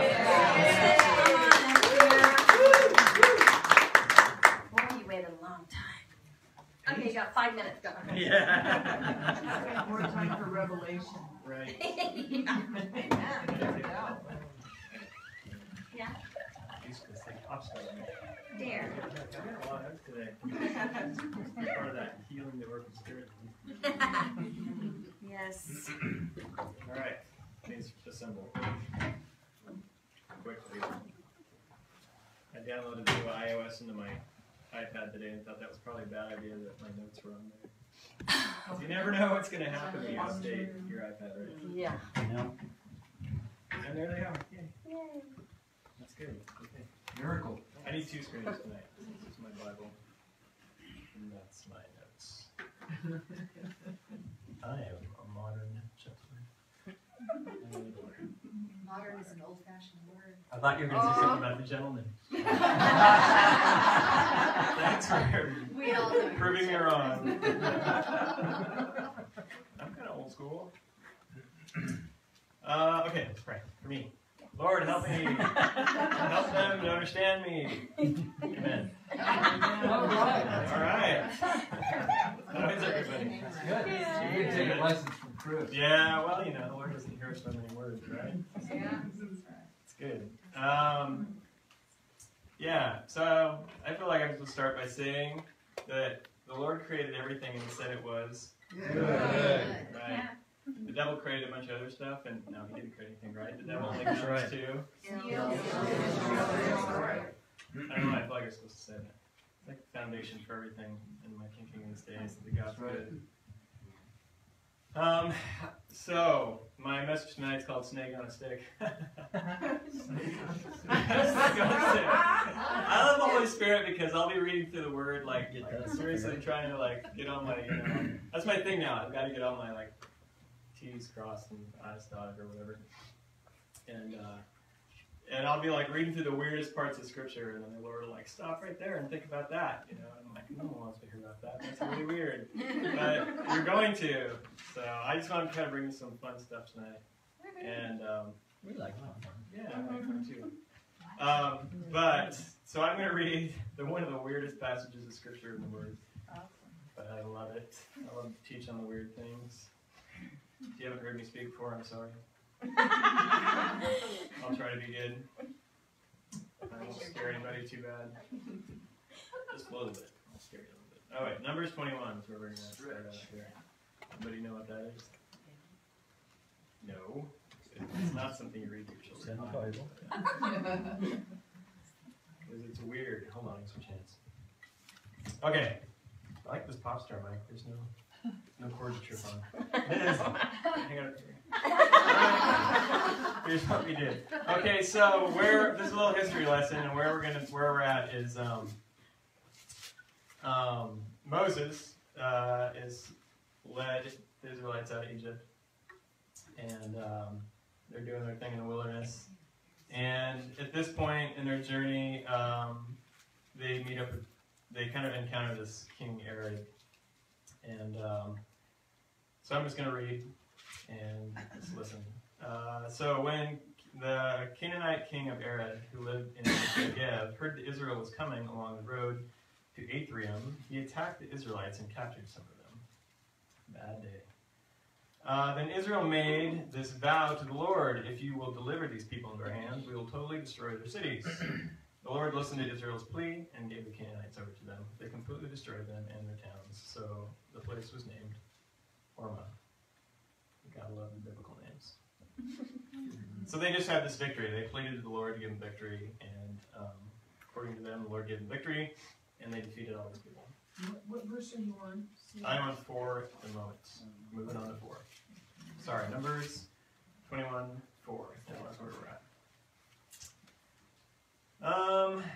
you? Sid, come on up here. Boy, you waited a long time. Okay, you got five minutes. Go. Yeah. More time for revelation. Right. Yeah. Yeah. Dare. Part of that healing the work of spirit. Yes. All right, please assemble. Quickly. I downloaded the new iOS into my iPad today and thought that was probably a bad idea that my notes were on there. 'Cause you never know what's going to happen when you update your iPad, right? Yeah. No. And there they are. Yay. Yay. That's good. Okay. Miracle. I need two screens tonight. This is my Bible. And that's my notes. I am a modern gentleman. Modern is an old-fashioned word. I thought you were going to say something about the gentleman. Thanks for We all know. proving me wrong. I'm kind of old school. Uh, okay, let's pray. For me. Lord, help me. Help them to understand me. Amen. All right. All right. How is everybody? Good. You can take lessons from Chris. Yeah, well, you know, the Lord doesn't hear so many words, right? Yeah. It's good. Um, yeah, so I feel like I'm supposed to start by saying that the Lord created everything and He said it was Good. right. The devil created a bunch of other stuff, and no, he didn't create anything, right? The devil only comes right. too. Yeah. I don't know, I feel like I'm supposed to say that. It's like the foundation for everything in my thinking these days, that God's good. Um, so, my message tonight is called Snake on a Stick. Snake on a Stick. I love the Holy Spirit because I'll be reading through the Word, like, like seriously trying to, like, get on my, you know, that's my thing now. I've got to get on my, like, T's crossed and I's dotted or whatever. And, uh, and I'll be, like, reading through the weirdest parts of Scripture, and then the Lord will, like, stop right there and think about that, you know. And I'm like, no one wants to hear about that. That's really weird. But you're going to. So I just want to kind of bring you some fun stuff tonight. And, um, We like that. yeah, I like fun too. Um, but, so I'm going to read the one of the weirdest passages of Scripture in the Word. But I love it. I love to teach on the weird things. If you haven't heard me speak before, I'm sorry. I'll try to be good. I won't scare anybody too bad. Just a little bit. I'll scare you a little bit. All right, Numbers twenty-one is where we're going to start out here. Anybody know what that is? No. It's not something you read to your children. Because it's weird. Hold on, some chance. Okay. I like this pop star mic. There's no no cord to trip on. It is. Hang on. Here's what we did. Okay, so where this is a little history lesson, and where we're gonna where we're at is um, um, Moses uh, is led the Israelites out of Egypt, and um, they're doing their thing in the wilderness. And at this point in their journey, um, they meet up with, they kind of encounter this King Herod. And um, so I'm just going to read and just listen. Uh, so when the Canaanite king of Arad, who lived in Negev, heard that Israel was coming along the road to Ephraim, he attacked the Israelites and captured some of them. Bad day. Uh, then Israel made this vow to the Lord: if you will deliver these people into our hands, we will totally destroy their cities. The Lord listened to Israel's plea and gave the Canaanites over to them. They completely destroyed them and their towns. So the place was named Hormah. You gotta love the biblical names. So they just had this victory. They pleaded to the Lord to give them victory, and um, according to them, the Lord gave them victory, and they defeated all these people. What, what verse are you on? I'm on four at the moment. Moving on to four. Sorry, Numbers twenty-one, four. That's where we're at. Um,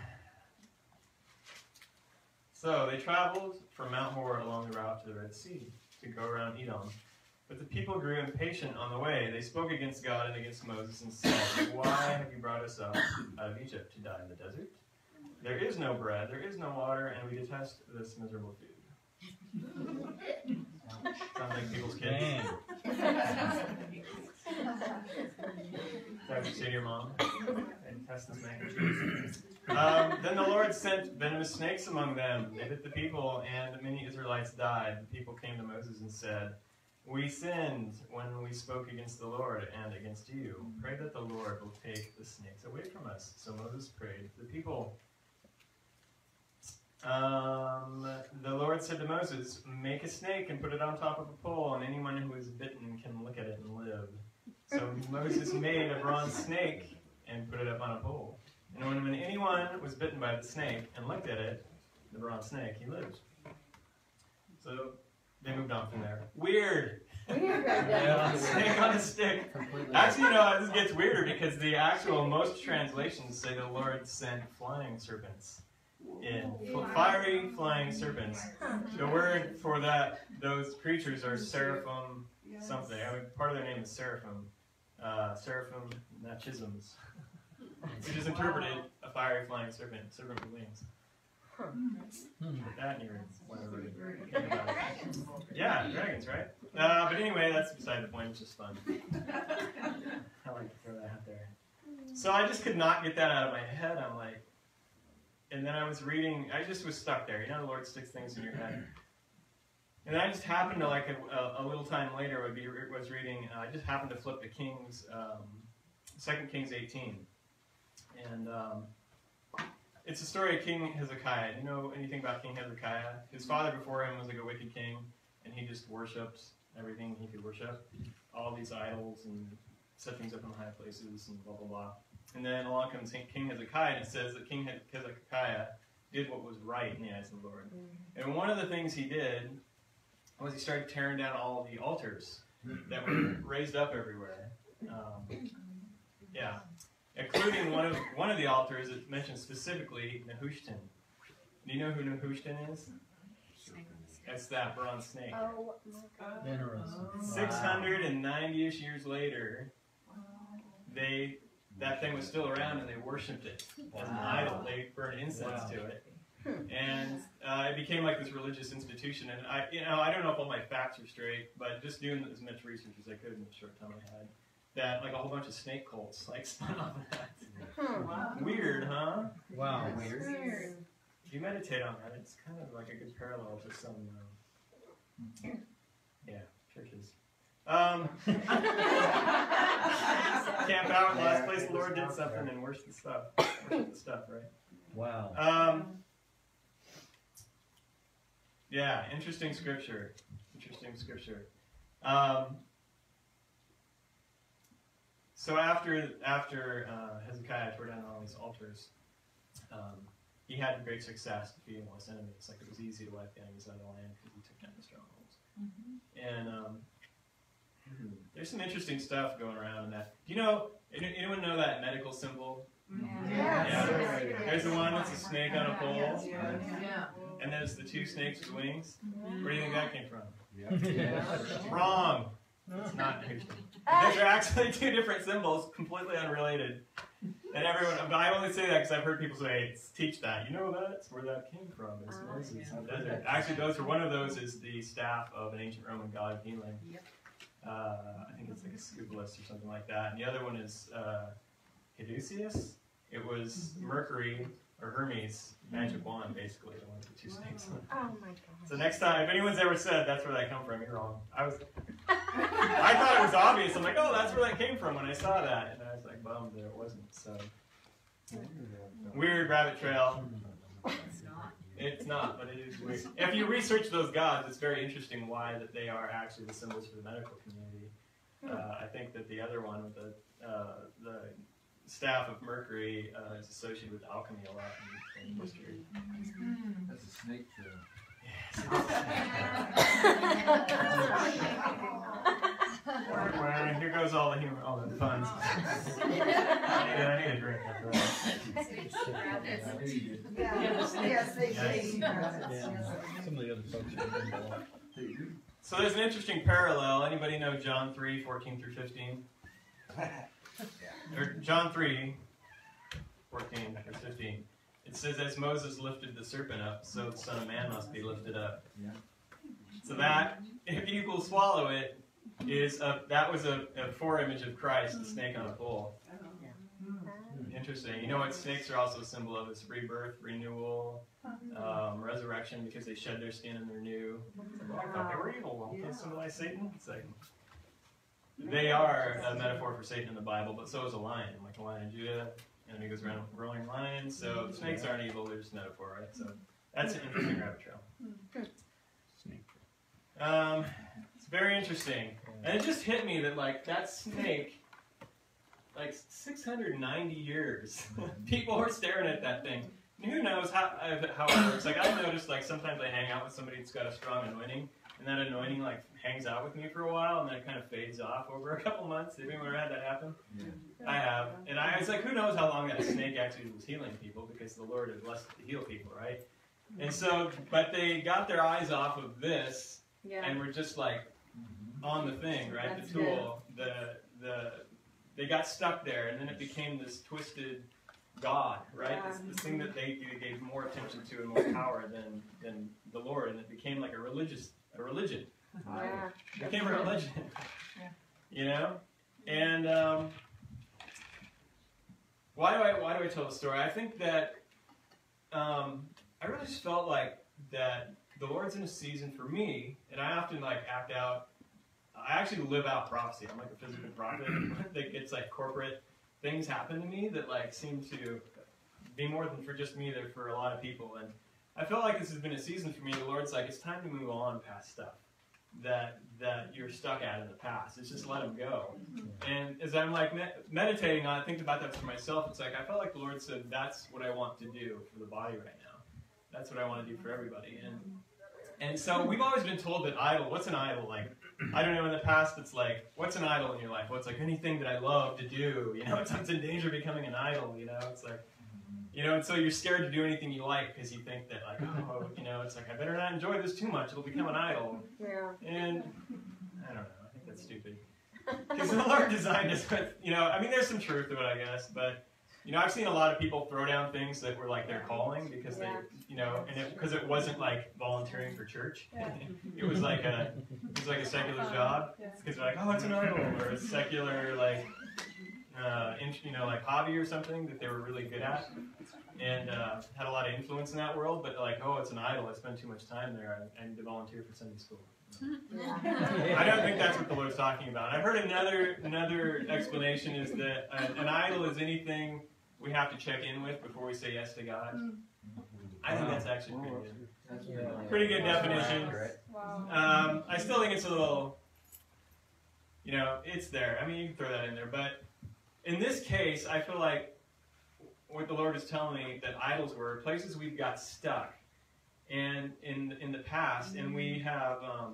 so they traveled from Mount Hor along the route to the Red Sea to go around Edom. But the people grew impatient on the way. They spoke against God and against Moses and said, "Why have you brought us up out of Egypt to die in the desert? There is no bread, there is no water, and we detest this miserable food." Sounds like people's kids. Is that what you say to your mom? I detest this mac and cheese. Um, then the Lord sent venomous snakes among them. They bit the people, and many Israelites died. The people came to Moses and said, "We sinned when we spoke against the Lord and against you. Pray that the Lord will take the snakes away from us." So Moses prayed for the people. Um, the Lord said to Moses, "Make a snake and put it on top of a pole, and anyone who is bitten can look at it and live." So Moses made a bronze snake and put it up on a pole. And when, when anyone was bitten by the snake and looked at it, the bronze snake, he lived. So they moved on from there. Weird. Yeah, snake on a stick. Actually, you know, this gets weirder because the actual, most translations say the Lord sent flying serpents in. Fiery flying serpents. The word for that, those creatures are seraphim something. I mean, part of their name is seraphim. Uh, seraphim nachisms. Which is interpreted a fiery flying serpent, serpent with wings. Put that in your whatever you think about it. Yeah, dragons, right? Uh, but anyway, that's beside the point. It's just fun. I like to throw that out there. So I just could not get that out of my head. I'm like, and then I was reading. I just was stuck there. You know, the Lord sticks things in your head. And I just happened to, like a, a, a little time later, would be was reading. Uh, I just happened to flip to Kings, um, Second Kings eighteen, and. Um, It's a story of King Hezekiah. Do you know anything about King Hezekiah? His father before him was like a wicked king, and he just worshipped everything he could worship. All these idols and set things up in high places and blah, blah, blah. And then along comes King Hezekiah, and it says that King Hezekiah did what was right in the eyes of the Lord. And one of the things he did was he started tearing down all the altars that were raised up everywhere. Um, yeah. Including one of one of the altars that mentions specifically Nehushtan. Do you know who Nehushtan is? That's that bronze snake. Oh my God. Interesting. Six hundred and ninety-ish years later, they that thing was still around and they worshipped it as an idol. They burned incense Wow. to it, and uh, it became like this religious institution. And I, you know, I don't know if all my facts are straight, but just doing as much research as I could in the short time I had. That like a whole bunch of snake cults like spun off of that. Wow. Weird, huh? Wow. Weird. Weird. If you meditate on that, it's kind of like a good parallel to some, um, yeah, churches. Um, camp out, last place the Lord did something and worship the stuff. Worship the stuff, right? Wow. Um, yeah, interesting scripture. Interesting scripture. Um, So after after uh, Hezekiah tore down all these altars, um, he had great success defeating all his enemies. Like it was easy to wipe the enemies out of the land because he took down the strongholds. Mm-hmm. And um, there's some interesting stuff going around in that. Do you know? Anyone know that medical symbol? Yeah. Yeah. There's the one that's a snake on a pole, Yeah. and there's the two snakes with wings. Where do you think that came from? Yeah. Wrong. It's not Nehushtan. Those are actually two different symbols, completely unrelated. And everyone, but I only say that because I've heard people say, teach that. You know that's where that came from. It's Moses in the desert. Actually, those are one of those is the staff of an ancient Roman god of healing. Uh, I think it's like a Scubalus or something like that. And the other one is uh, Caduceus. It was Mercury or Hermes' magic wand, basically, the one with the two snakes. Oh my god. So next time, if anyone's ever said that's where that come from, you're wrong. I was, I thought it was obvious. I'm like, oh, that's where that came from when I saw that, and I was like, bummed that it wasn't. So weird rabbit trail. It's not. It's not, but it is weird. If you research those gods, it's very interesting why that they are actually the symbols for the medical community. Uh, I think that the other one with the uh, the staff of Mercury uh, is associated with alchemy a lot in, in history. That's a snake trail. Well, here goes all the humor, all the fun. I need, I need a drink after that. Yes, they do. Some of the other folks are So there's an interesting parallel. Anybody know John three, fourteen through fifteen? Or John three, fourteen through fifteen. It says, as Moses lifted the serpent up, so the Son of Man must be lifted up. Yeah. So that, if you will swallow it, is a, that was a, a foreimage of Christ, the snake on a pole. Interesting. You know what snakes are also a symbol of? It's rebirth, renewal, um, resurrection, because they shed their skin and they're new. Well, I thought they were evil. Well, don't symbolize Satan. It's like, they are a metaphor for Satan in the Bible, but so is a lion, like the Lion of Judah. And he goes around with roaring lions. So snakes aren't evil; they're just metaphor, right? So that's an interesting rabbit trail. Snake. Um, it's very interesting, and it just hit me that like that snake, like six hundred ninety years, people were staring at that thing. And who knows how how it works? Like I've noticed, like sometimes I hang out with somebody that's got a strong anointing, and that anointing like hangs out with me for a while, and then it kind of fades off over a couple months. Have anyone ever had that happen? Yeah. I have, and I was like, who knows how long that snake actually was healing people, because the Lord had blessed it to heal people, right? And so, but they got their eyes off of this, Yeah. and were just like on the thing, right? That's the tool, the the they got stuck there, and then it became this twisted God, right? Yeah. This, this thing that they gave more attention to and more power than than the Lord, and it became like a religious a religion. Yeah. It became a religion, you know, and. Um, Why do I why do I tell the story? I think that um, I really just felt like that the Lord's in a season for me, and I often like act out. I actually live out prophecy. I'm like a physical prophet. That gets like corporate things happen to me that like seem to be more than for just me. They're for a lot of people, and I felt like this has been a season for me. The Lord's like, it's time to move on past stuff that that you're stuck at in the past. It's just let them go. And as I'm like med- meditating on it, thinking about that for myself, it's like I felt like the Lord said, that's what I want to do for the body right now. That's what I want to do for everybody. And and so we've always been told that idol, what's an idol? Like, I don't know, in the past it's like, what's an idol in your life? Well, it's like anything that I love to do, you know, it's, it's in danger of becoming an idol, you know, it's like, you know, and so you're scared to do anything you like because you think that, like, oh, you know, it's like, I better not enjoy this too much. It'll become an idol. Yeah. And I don't know. I think that's stupid. Because the Lord designed us with, you know, I mean, there's some truth to it, I guess. But, you know, I've seen a lot of people throw down things that were like their calling because they, you know, and it, because it wasn't like volunteering for church. It was like a, it was like a secular job. Because they're like, oh, it's an idol, or a secular, like, uh, in, you know, like hobby or something that they were really good at. And uh, had a lot of influence in that world, but like, oh, it's an idol. I spend too much time there. I, I need to volunteer for Sunday school. Yeah. I don't think that's what the Lord's talking about. I've heard another another explanation is that an, an idol is anything we have to check in with before we say yes to God. I think that's actually pretty good. That's pretty good. Pretty good definition. Um, I still think it's a little, you know, it's there. I mean, you can throw that in there, but in this case, I feel like what the Lord is telling me that idols were places we've got stuck, and in in the past, and we have. Um,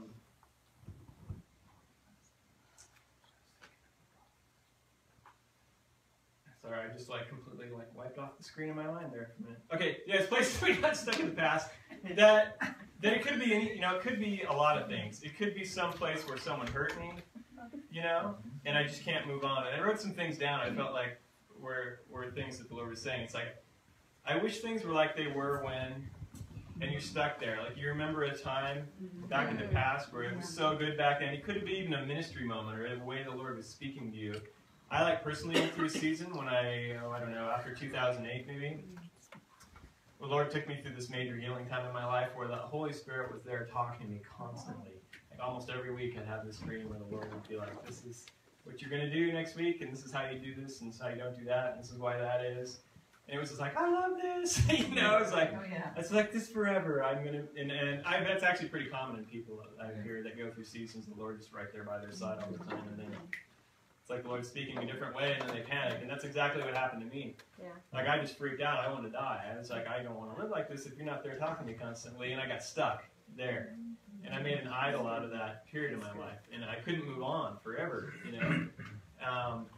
sorry, I just like completely like wiped off the screen of my line there for a minute. Okay, yeah, it's places we got stuck in the past that that it could be any, you know, it could be a lot of things. It could be some place where someone hurt me, you know, and I just can't move on. And I wrote some things down. I felt like were, were things that the Lord was saying. It's like, I wish things were like they were when, and you're stuck there. Like, you remember a time back in the past where it was so good back then. It could be even a ministry moment or a way the Lord was speaking to you. I, like, personally went through a season when I, oh, I don't know, after two thousand eight maybe, the Lord took me through this major healing time in my life where the Holy Spirit was there talking to me constantly. Like, almost every week I'd have this dream where the Lord would be like, this is what you're going to do next week, and this is how you do this, and this is how you don't do that, and this is why that is. And it was just like, I love this. You know, it's like, oh, yeah. It's like this forever. I'm going to, and, and I, that's actually pretty common in people I hear that go through seasons. The Lord's right there by their side all the time, and then it's like the Lord's speaking a different way, and then they panic, and that's exactly what happened to me. Yeah. Like, I just freaked out. I wanted to die. I was like, I don't want to live like this if you're not there talking to me constantly, and I got stuck there. And I made an idol out of that period of my life, and I couldn't move on forever, you know. Um,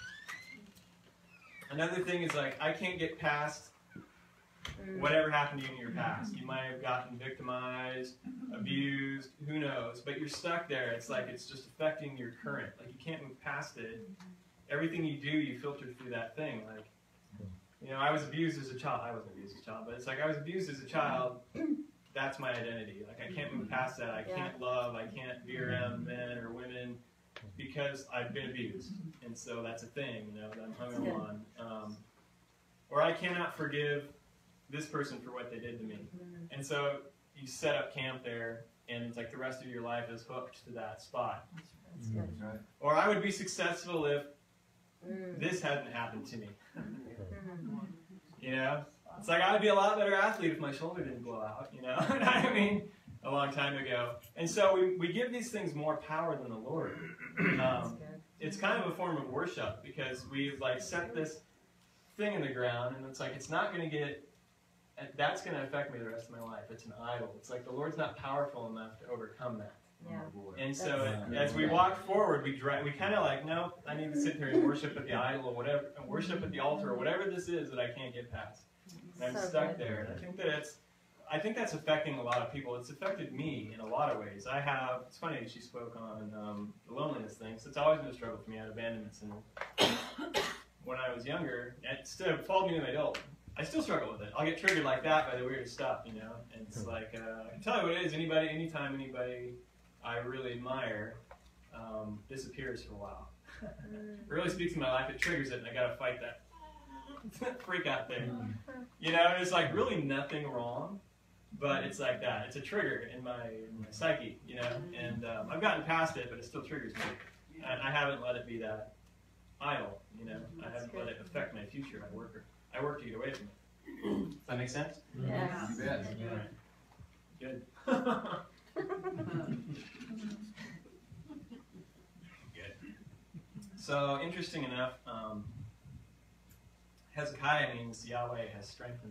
another thing is, like, I can't get past whatever happened to you in your past. You might have gotten victimized, abused, who knows, but you're stuck there. It's like it's just affecting your current. Like, you can't move past it. Everything you do, you filter through that thing. Like, you know, I was abused as a child. I wasn't abused as a child, but it's like I was abused as a child. That's my identity. Like, I can't move past that. I can't love. I can't be around men or women because I've been abused. And so that's a thing, you know, that I'm hung on. Um, or I cannot forgive this person for what they did to me. And so you set up camp there, and it's like the rest of your life is hooked to that spot. That's good. Right. Or I would be successful if mm. this hadn't happened to me. You know? It's like I would be a lot better athlete if my shoulder didn't blow out, you know? I mean, a long time ago. And so we, we give these things more power than the Lord. Um, it's kind of a form of worship because we've like set this thing in the ground, and it's like it's not going to get, that's going to affect me the rest of my life. It's an idol. It's like the Lord's not powerful enough to overcome that. Yeah. And so it, as we walk forward, we dra- we kind of like, no, I need to sit here and worship at the idol or whatever, and worship at the altar or whatever this is that I can't get past. And I'm so stuck good. there. And I think that it's, I think that's affecting a lot of people. It's affected me in a lot of ways. I have, it's funny that she spoke on um, the loneliness thing. So it's always been a struggle for me. I had abandonment syndrome. When I was younger, it still followed me into my adult. I still struggle with it. I'll get triggered like that by the weirdest stuff, you know. And it's like, uh, I can tell you what it is. Anybody, anytime anybody I really admire um, disappears for a while. It really speaks to my life. It triggers it, and I got to fight that freak out thing. You know, it's like really nothing wrong, but it's like that. It's a trigger in my, in my psyche, you know. And um, I've gotten past it, but it still triggers me. And I haven't let it be that idol, you know. I haven't let it affect my future. I work, I work to get away from it. Does that make sense? Yes. You bet. All right. Good. Good. So, interesting enough, um, Hezekiah means Yahweh has strengthened.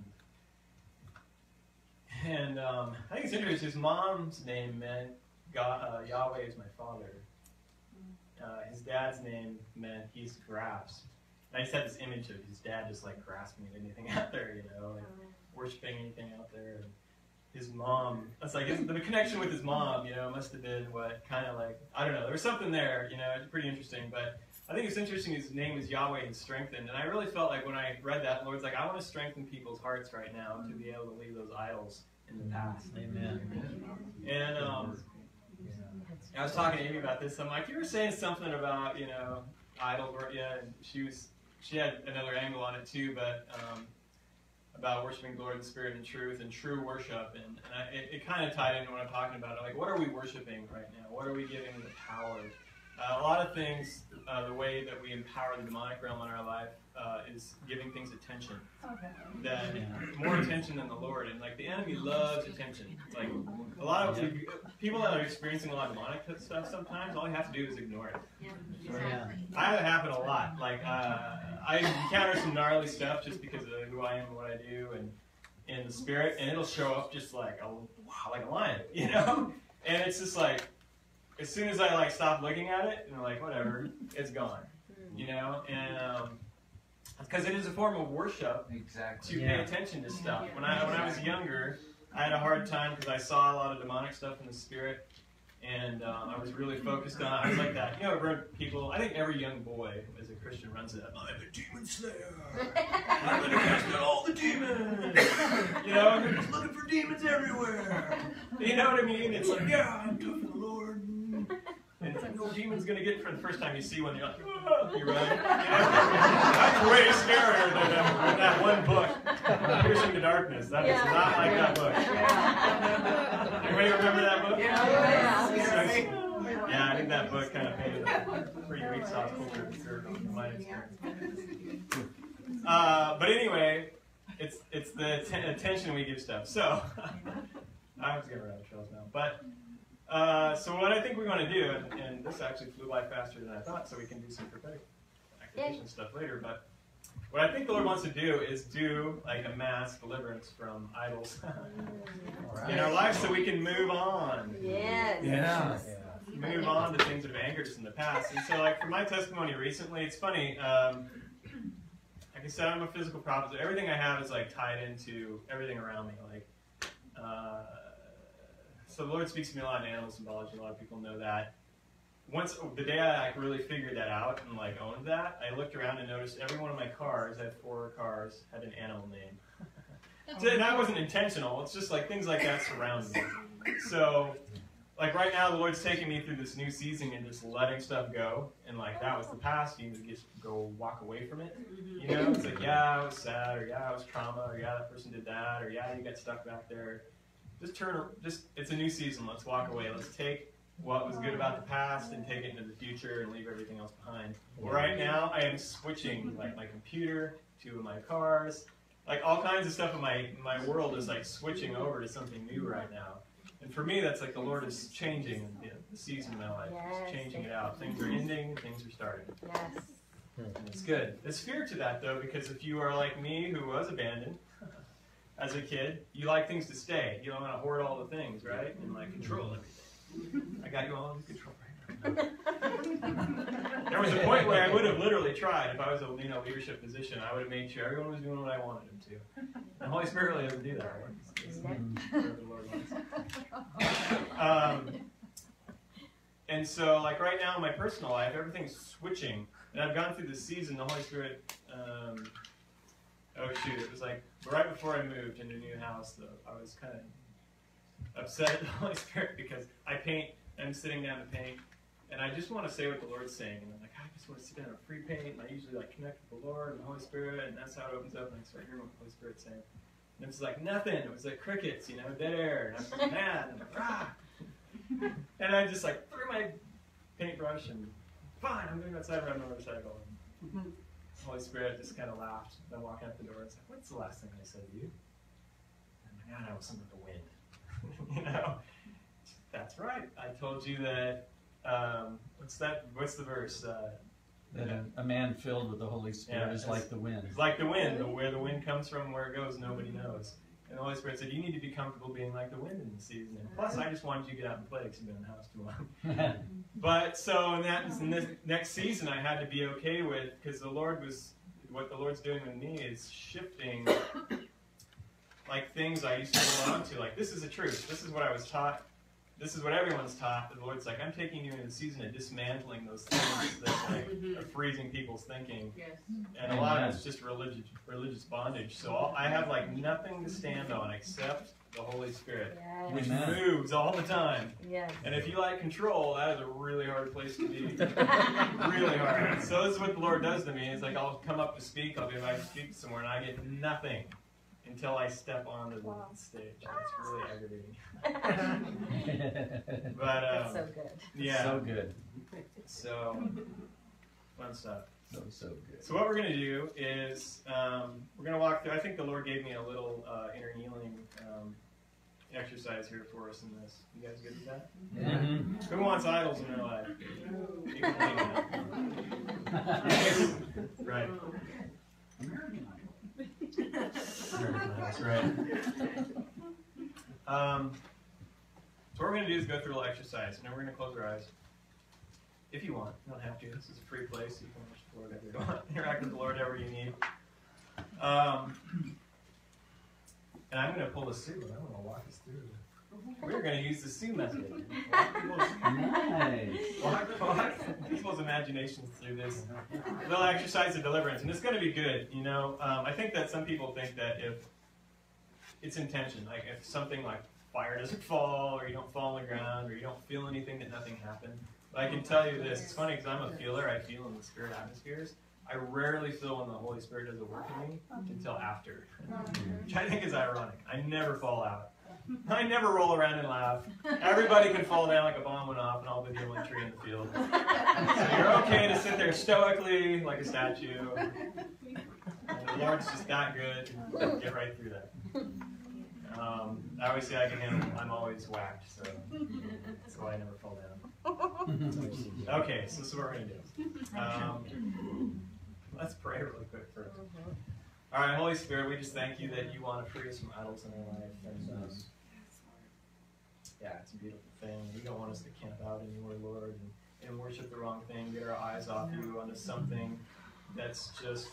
And um, I think it's interesting. His mom's name meant God, uh, Yahweh is my father. Uh, his dad's name meant he's grasped. And I just had this image of his dad just like grasping at anything out there, you know, like worshiping anything out there. And his mom, it's like his, the connection with his mom, you know, must have been what kind of like, I don't know, there was something there, you know, it's pretty interesting. But I think it's interesting his name is Yahweh and strengthened. And I really felt like when I read that, the Lord's like, I want to strengthen people's hearts right now to be able to leave those idols in the past. Amen. And um, I was talking to Amy about this. I'm like, you were saying something about, you know, idol, yeah, and she was, she had another angle on it too, but um, about worshiping the Lord in spirit and truth and true worship. And, and I, it, it kind of tied into what I'm talking about. Like, what are we worshiping right now? What are we giving the power? Uh, a lot of things, uh, the way that we empower the demonic realm in our life uh, is giving things attention. Okay. That more attention than the Lord. And like the enemy loves attention. Like a lot of yeah. people that are experiencing a lot of demonic stuff sometimes, all you have to do is ignore it. Yeah. Yeah. I have it happen a lot. Like uh, I encounter some gnarly stuff just because of who I am and what I do and in the spirit, and it'll show up just like a wow, like a lion, you know. And it's just like, as soon as I like stop looking at it, and I'm like, whatever, it's gone, you know, and because um, it is a form of worship exactly. to yeah. pay attention to stuff. When I when I was younger, I had a hard time because I saw a lot of demonic stuff in the spirit, And um, I was really focused on, I was like that. You know, I've heard people, I think every young boy as a Christian runs it up. I'm a demon slayer. I'm going to cast out all the demons. You know, I'm just looking for demons everywhere. You know what I mean? It's like, yeah, I'm tough for the Lord. And it's like, no demon's going to get for the first time you see one, you're like, oh, you run. You know? That's way scarier than that, that one book, Piercing the Darkness. That yeah. is not like that book. Yeah. Anybody remember that book? Yeah. Yeah, yeah. So, yeah, I think that book kind of painted a pretty weak sauce picture of my experience. Uh, but anyway, it's it's the t- attention we give stuff. So, I was getting rabbit trails now. But, uh, so what I think we want to do, and, and this actually flew by faster than I thought, so we can do some prophetic activation stuff later, but what I think the Lord wants to do is do like a mass deliverance from idols right. in our lives so we can move on. Yes. Yeah. yeah. Move on to things that have angered us in the past. And so like for my testimony recently, it's funny, um, like I said, I'm a physical prophet. So everything I have is like tied into everything around me. Like, uh, so the Lord speaks to me a lot in animal symbology. A lot of people know that. Once the day I like, really figured that out and like owned that, I looked around and noticed every one of my cars, I had four cars, had an animal name. So that wasn't intentional. It's just like things like that surround me. So, like right now, the Lord's taking me through this new season and just letting stuff go. And like that was the past. You just go walk away from it. You know, it's like yeah, I was sad, or yeah, I was trauma, or yeah, that person did that, or yeah, you got stuck back there. Just turn. Just it's a new season. Let's walk away. Let's take what was good about the past and take it into the future and leave everything else behind. Well, right now, I am switching like my computer, two of my cars, like all kinds of stuff in my my world is like switching over to something new right now. And for me, that's like the Lord is changing the, the season of my life. He's changing it out. Things are ending, things are starting. Yes. And it's good. There's fear to that though, because if you are like me, who was abandoned as a kid, you like things to stay. You don't want to hoard all the things, right? And like control everything. I got you all under control right now. There was a point where I would have literally tried, if I was in a leadership position, I would have made sure everyone was doing what I wanted them to. The Holy Spirit really doesn't do that. Right? Um, and so, like right now in my personal life, everything's switching. And I've gone through this season, the Holy Spirit, um, oh shoot, it was like right before I moved into a new house, though, I was kind of upset at the Holy Spirit because I paint, I'm sitting down to paint, and I just want to say what the Lord's saying, and I'm like, I just want to sit down and free paint, and I usually like connect with the Lord and the Holy Spirit, and that's how it opens up, and I start hearing what the Holy Spirit's saying. And it's like nothing, it was like crickets, you know, dead air, and I'm just mad, and I'm like, ah! And I just like threw my paintbrush, and fine, I'm going outside riding my motorcycle. And the Holy Spirit just kind of laughed, and I'm walking out the door, and it's like, what's the last thing I said to you? And I'm like, ah, no, something with the wind. You know, that's right. I told you that. Um, what's that? What's the verse? Uh, that a, a man filled with the Holy Spirit yeah, is like the wind. It's like the wind. Where the wind comes from, where it goes, nobody knows. And the Holy Spirit said, "You need to be comfortable being like the wind in the season." And plus, I just wanted you to get out and play because you've been in the house too long. But so in that in this next season, I had to be okay with because the Lord was what the Lord's doing with me is shifting. Like things I used to hold on to, like this is a truth. This is what I was taught. This is what everyone's taught. The Lord's like, I'm taking you into the season of dismantling those things that like, are freezing people's thinking. Yes. And a lot of it's just religious religious bondage. So all, I have like nothing to stand on except the Holy Spirit, yes. which Amen. Moves all the time. Yes. And if you like control, that is a really hard place to be. Really hard. So this is what the Lord does to me. It's like I'll come up to speak. I'll be invited to speak somewhere, and I get nothing. Until I step onto the wow. stage. It's really aggravating. But, um, That's so good. Yeah. So good. So, fun stuff. So, so good. So what we're going to do is, um, we're going to walk through, I think the Lord gave me a little uh, inner healing um, exercise here for us in this. You guys good with that? Yeah. Mm-hmm. Who wants idols in their life? You can leave that. Right. That's right. Um, so what we're going to do is go through a little exercise, and then we're going to close our eyes. If you want. You don't have to. This is a free place. You can worship the Lord whatever you want. Interact with the Lord however you need. Um, and I'm going to pull this through, and I'm going to walk us through We're going to use the Sue method. Walk people's, Nice. walk, walk people's imaginations through this little exercise of deliverance. And it's going to be good. You know, um, I think that some people think that if it's intention, like if something like fire doesn't fall, or you don't fall on the ground, or you don't feel anything, that nothing happened. But I can tell you this, it's funny because I'm a feeler, I feel in the spirit atmospheres. I rarely feel when the Holy Spirit does a work in me until after, which I think is ironic. I never fall out. I never roll around and laugh. Everybody can fall down like a bomb went off and I'll be the only tree in the field. So you're okay to sit there stoically like a statue. And the Lord's just that good. Get right through that. Um, I always say I can handle it. I'm always whacked, so, so I never fall down. Okay, so this is what we're going to do. Um, let's pray really quick first. All right, Holy Spirit, we just thank you that you want to free us from idols in our life. And, um, yeah, it's a beautiful thing. You don't want us to camp out anywhere, Lord, and, and worship the wrong thing, get our eyes off you onto something that's just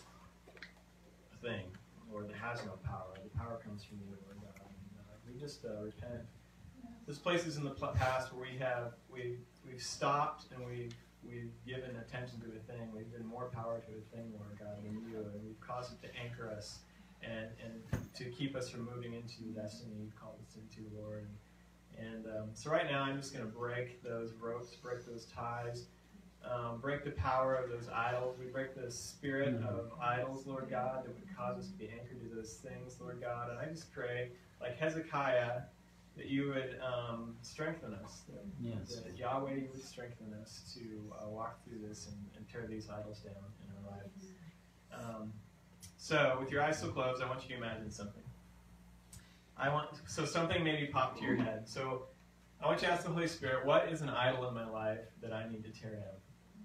a thing, Lord, that has no power. The power comes from you, Lord God. And, uh, we just uh, repent. There's places in the past where we have we we've stopped and we've we've given attention to a thing. We've given more power to a thing, Lord God, than you, and we've caused it to anchor us and and to keep us from moving into the destiny you've called us into, Lord. And, and um, so right now, I'm just going to break those ropes, break those ties, um, break the power of those idols. We break the spirit of idols, Lord God, that would cause us to be anchored to those things, Lord God. And I just pray, like Hezekiah, that you would um, strengthen us, that, Yes. that Yahweh, you would strengthen us to uh, walk through this and, and tear these idols down in our lives. Um, so, with your eyes still closed, I want you to imagine something. I want so something maybe popped to your head. So, I want you to ask the Holy Spirit, what is an idol in my life that I need to tear down?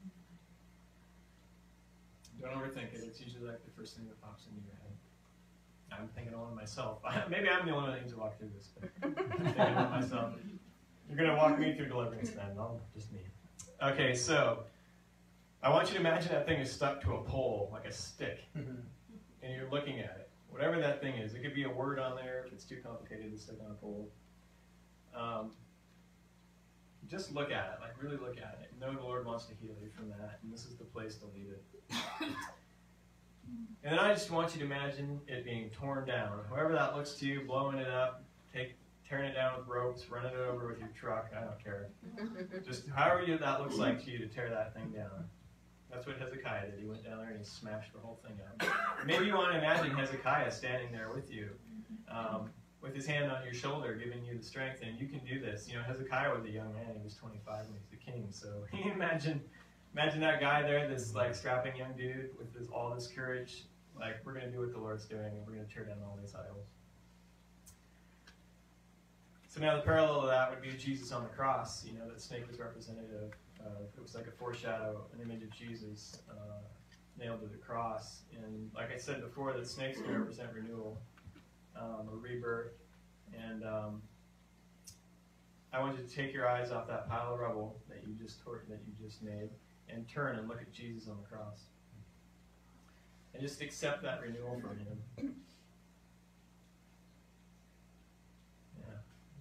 Don't overthink it. It's usually like the first thing that pops into your head. I'm thinking of one myself. Maybe I'm the only one that needs to walk through this, but I'm thinking of myself. You're going to walk me through deliverance then, not just me. Okay, so I want you to imagine that thing is stuck to a pole, like a stick, and you're looking at it. Whatever that thing is. It could be a word on there if it's too complicated to stick on a pole. Um, just look at it, like really look at it. Know the Lord wants to heal you from that, and this is the place to leave it. And then I just want you to imagine it being torn down. However that looks to you, blowing it up, take, tearing it down with ropes, running it over with your truck, I don't care. Just however you, that looks like to you to tear that thing down. That's what Hezekiah did. He went down there and he smashed the whole thing up. Maybe you want to imagine Hezekiah standing there with you, um, with his hand on your shoulder, giving you the strength, and you can do this. You know, Hezekiah was a young man. He was twenty-five when he was the king, so imagine... Imagine that guy there, this like strapping young dude with this, all this courage. Like, we're going to do what the Lord's doing, and we're going to tear down all these idols. So now the parallel of that would be Jesus on the cross. You know, that snake was representative of, it was like a foreshadow, an image of Jesus uh, nailed to the cross. And like I said before, that snakes can represent renewal um, or rebirth. And um, I want you to take your eyes off that pile of rubble that you just tore, that you just made, and turn and look at Jesus on the cross. And just accept that renewal from him. Yeah.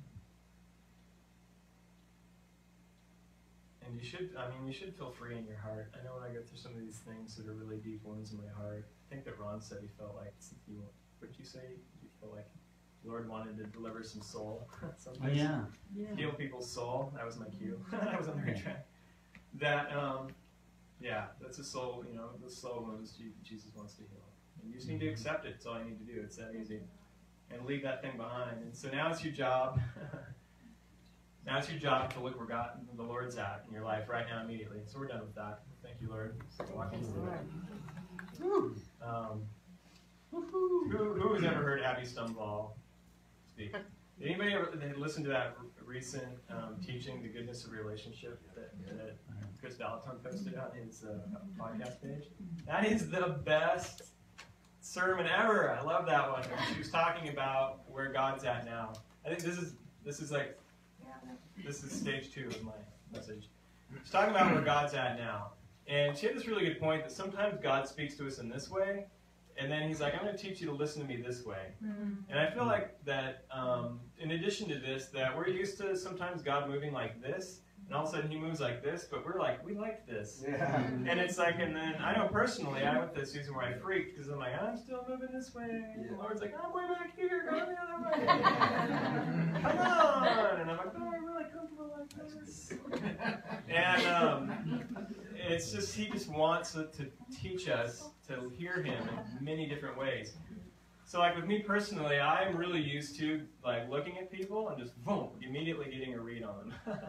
And you should, I mean, you should feel free in your heart. I know when I go through some of these things that are really deep wounds in my heart, I think that Ron said he felt like, you, what did you say? You feel like the Lord wanted to deliver some soul. Oh, yeah. yeah. Heal people's soul. That was my cue. I was on the right track. That, um, yeah, that's a soul, you know, the soul wounds Jesus wants to heal. And you just need to accept it. It's all you need to do. It's that easy. And leave that thing behind. And so now it's your job. Now it's your job to look where God, the Lord's at in your life right now immediately. So we're done with that. Thank you, Lord. So walk into it. Um, who, who has ever heard Abby Stumble speak? Did anybody ever listen to that recent um, teaching, The Goodness of Relationship, that, that Chris Valaton posted on his uh, podcast page? That is the best sermon ever. I love that one. She was talking about where God's at now. I think this is this is like this is stage two of my message. She's talking about where God's at now, and she had this really good point that sometimes God speaks to us in this way, And then he's like, I'm going to teach you to listen to me this way. And I feel like that, um, in addition to this, that we're used to sometimes God moving like this, and all of a sudden he moves like this, but we're like, we like this. Yeah. And it's like, and then I know personally, I went through this season where I freaked, because I'm like, I'm still moving this way. And the Lord's like, I'm way back here, go the other way. Come on. And I'm like, oh, I'm really comfortable like this. And um, it's just, he just wants to teach us to hear him in many different ways. So like with me personally, I'm really used to like looking at people and just boom, immediately getting a read on them.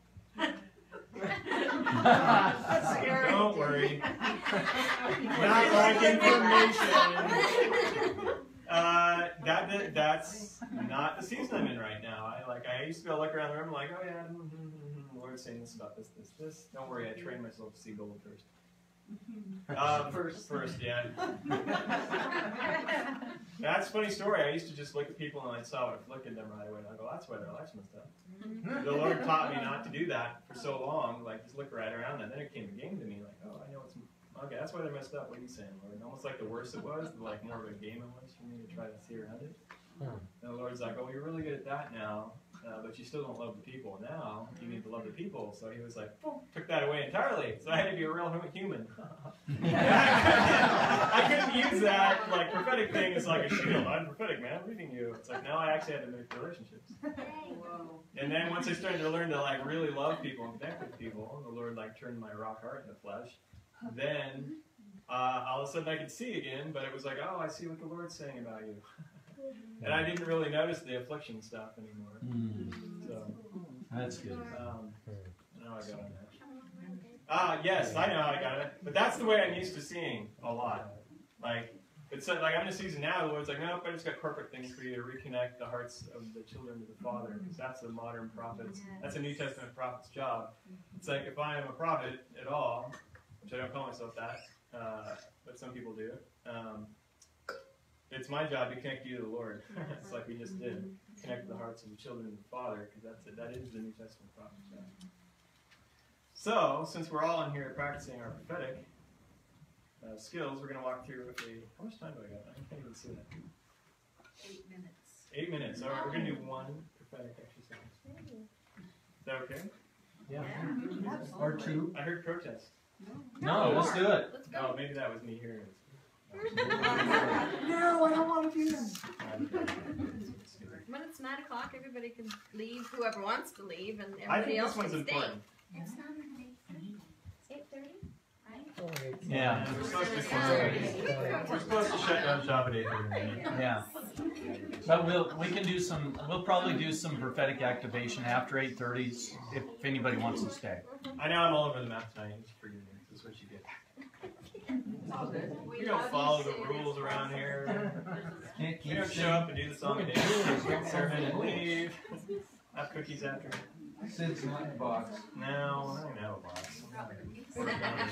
That's scary. Don't worry. Not like information. Uh, that, that that's not the season I'm in right now. I like I used to be able to look around the room like, oh yeah, mm-hmm, mm-hmm, the Lord's saying this about this, this, this. Don't worry, I trained myself to see gold first. Um, first, first, yeah. That's a funny story. I used to just look at people and I saw it, look at them right away, and I go, that's why their life's messed up. The Lord taught me not to do that for so long, like just look right around that. Then it came a game to me, like, oh, I know it's okay. That's why they're messed up. What are you saying, Lord? Almost like the worse it was, the like more of a game it was for me to try to see around it. And the Lord's like, oh, you're really good at that now. Uh, but you still don't love the people. Now you need to love the people. So he was like, oh, took that away entirely. So I had to be a real human. I couldn't use that like prophetic thing as like a shield. I'm prophetic, man. I'm reading you. It's like now I actually had to make relationships. And then once I started to learn to like really love people and connect with people, the Lord like turned my rock heart into flesh. Then uh, all of a sudden I could see again, but it was like, oh, I see what the Lord's saying about you. And I didn't really notice the affliction stuff anymore. Mm. So that's good. Um, now I got on that. Ah, yes, I know how I got it. But that's the way I'm used to seeing a lot. Like, it's like I'm in a season now. The Lord's like, nope, I just got corporate things for you to reconnect the hearts of the children to the Father, because that's a modern prophet's. That's a New Testament prophet's job. It's like if I am a prophet at all, which I don't call myself that, uh, but some people do. Um, It's my job to connect you to the Lord. It's like we just did. Connect the hearts of the children to the Father, because that's it. That is the New Testament prophet's job. So, since we're all in here practicing our prophetic uh, skills, we're going to walk through with a... How much time do I got? I can't even see that. Eight minutes. Eight minutes. So we're going to do one prophetic exercise. Is that okay? Yeah. yeah. Or two. I heard protest. No, no let's do it. Let's go. Oh, maybe that was me hearing it. No, I don't want to do that. When it's nine o'clock, everybody can leave. Whoever wants to leave, and I everybody think else this one's can important. stay. It's not eight thirty. Eight thirty, right? Yeah. We're supposed to, we're supposed to shut down shop at eight thirty. Yeah. But we'll we can do some. We'll probably do some prophetic activation after eight thirty if anybody wants to stay. I know I'm all over the map tonight. Just forgive me. This is what you get. We don't follow the rules around here. We don't show up and do the song and dance, sermon and leave. Have cookies after. Sid's not in the box. No, I don't have a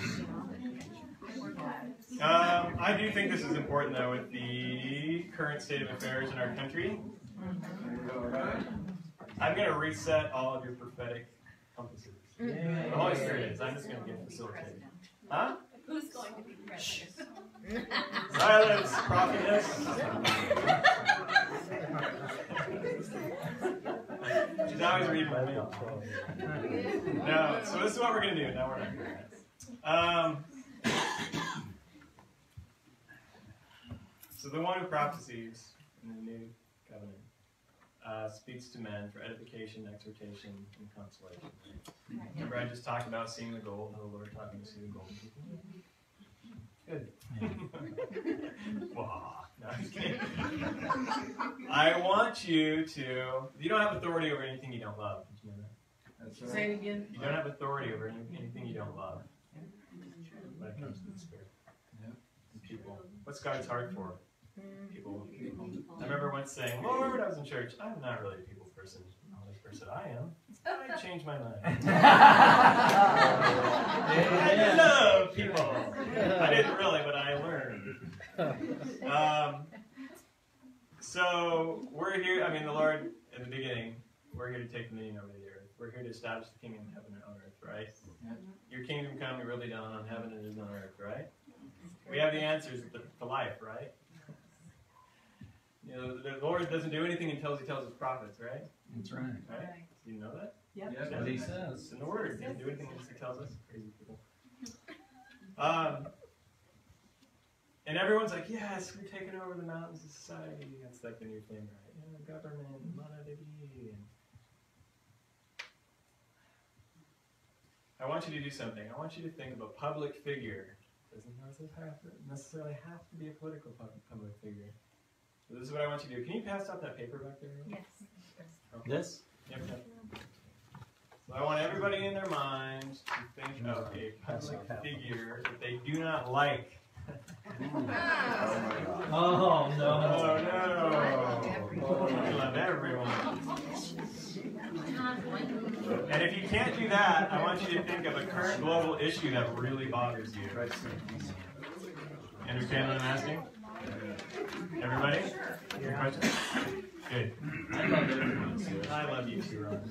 box. Um, I do think this is important, though, with the current state of affairs in our country. I'm going to reset all of your prophetic compasses. The Holy Spirit is. I'm just going to get facilitated. Huh? Who's going to be president? Silence, prophetess. She's always reading my mail. No, so this is what we're going to do. Now we're not doing that. Um, so the one who prophesies in the new covenant uh, speaks to men for edification, exhortation, and consolation. Remember I just talked about seeing the gold, how the Lord talking to see the golden people? Good. Wow. No, I'm just kidding. I want you to... You don't have authority over anything you don't love. Did you know that? That's right. Say it again. You don't have authority over any, anything you don't love. When it comes to the Spirit. Yeah. And people. What's God's heart for? People. People. I remember once saying, Lord, I was in church. I'm not really a people person. The Holy Spirit said, I am. I changed my mind. I love people. I didn't really, but I learned. Um, so we're here, I mean, the Lord, in the beginning, we're here to take dominion over the earth. We're here to establish the kingdom of heaven on earth, right? Your kingdom come, your will be done on heaven as it is on earth, right? We have the answers to life, right? You know, the Lord doesn't do anything until He tells His prophets, right? That's right. Right? Do you know that? Yep. That's what He says. It's in the Word. He doesn't do anything until He tells us. Crazy people. Um, and everyone's like, yes, we're taking over the mountains of society. That's like the new thing, right? Yeah, government, monarchy. And I want you to do something. I want you to think of a public figure. Doesn't necessarily have to be a political public figure. So this is what I want you to do. Can you pass out that paper back there? Yes. Okay. This? Yep, yep. So I want everybody in their mind to think of a public figure that they do not like. Oh, no. Oh, no. You love everyone. And if you can't do that, I want you to think of a current global issue that really bothers you. Understand what I'm asking? Everybody? Your question? Good. I love everyone. I love you too, Ron.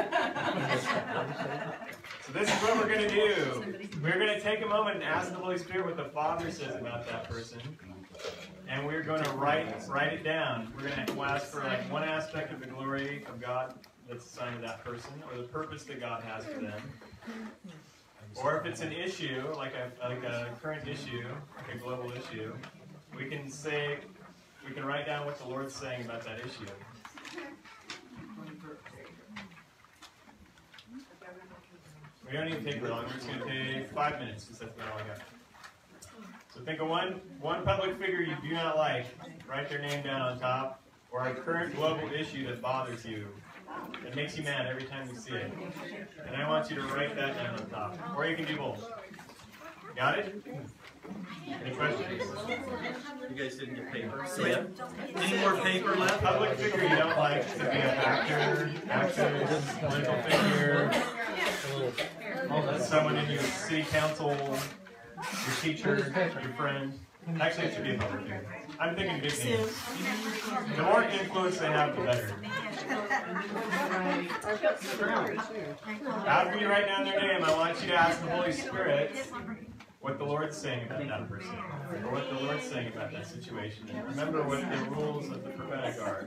So this is what we're going to do. We're going to take a moment and ask the Holy Spirit what the Father says about that person. And we're going to write write it down. We're going to ask for like one aspect of the glory of God that's assigned to that person, or the purpose that God has for them. Or if it's an issue, like a like a current issue, like a global issue, we can say, we can write down what the Lord's saying about that issue. We don't even take long. We're just going to take five minutes because that's about all I got. So think of one one public figure you do not like. Write their name down on top, or a current global issue that bothers you. It makes you mad every time you see it. And I want you to write that down on top. Or you can do both. Got it? Any questions? You guys didn't get paper? So yeah. Any more paper left? Public figure you don't like to be an actor, actress, political figure, someone in your city council, your teacher, your friend. Actually, it should be a public figure. I'm thinking big names. The more influence they have, the better. After you write down their name, I want you to ask the Holy Spirit what the Lord's saying about that person, or what the Lord's saying about that situation. And remember what the rules of the prophetic are.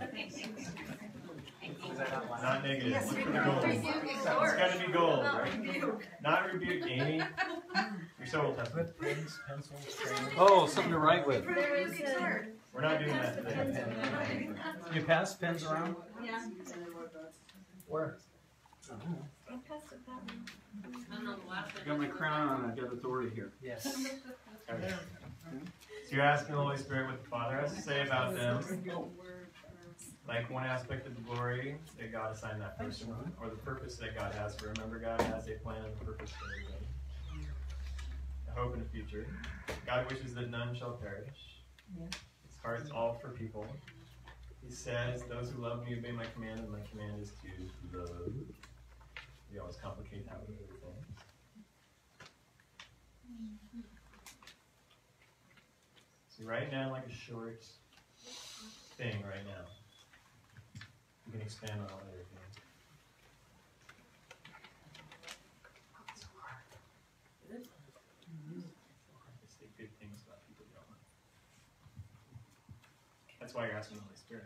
Not negative. Look for the gold. It's got to be gold, right? Not rebuke, Amy. You're so old testament. Oh, something to write with. We're not doing that today. You pass pens around? Yeah. Where? I passed it that one. I got my crown on. I got authority here. Yes. Okay. So you're asking the Holy Spirit what the Father has to say about them. Like one aspect of the glory that God assigned that person, or the purpose that God has for. Remember, God has a plan and a purpose for everybody. A hope and a future. God wishes that none shall perish. Yeah. His heart's all for people. He says, "Those who love me obey my command, and my command is to love." We always complicate that with everything. So write down like a short thing right now. You can expand on it later if you want. It's hard. It is hard to say good things about people you don't like. That's why you're asking the Holy Spirit.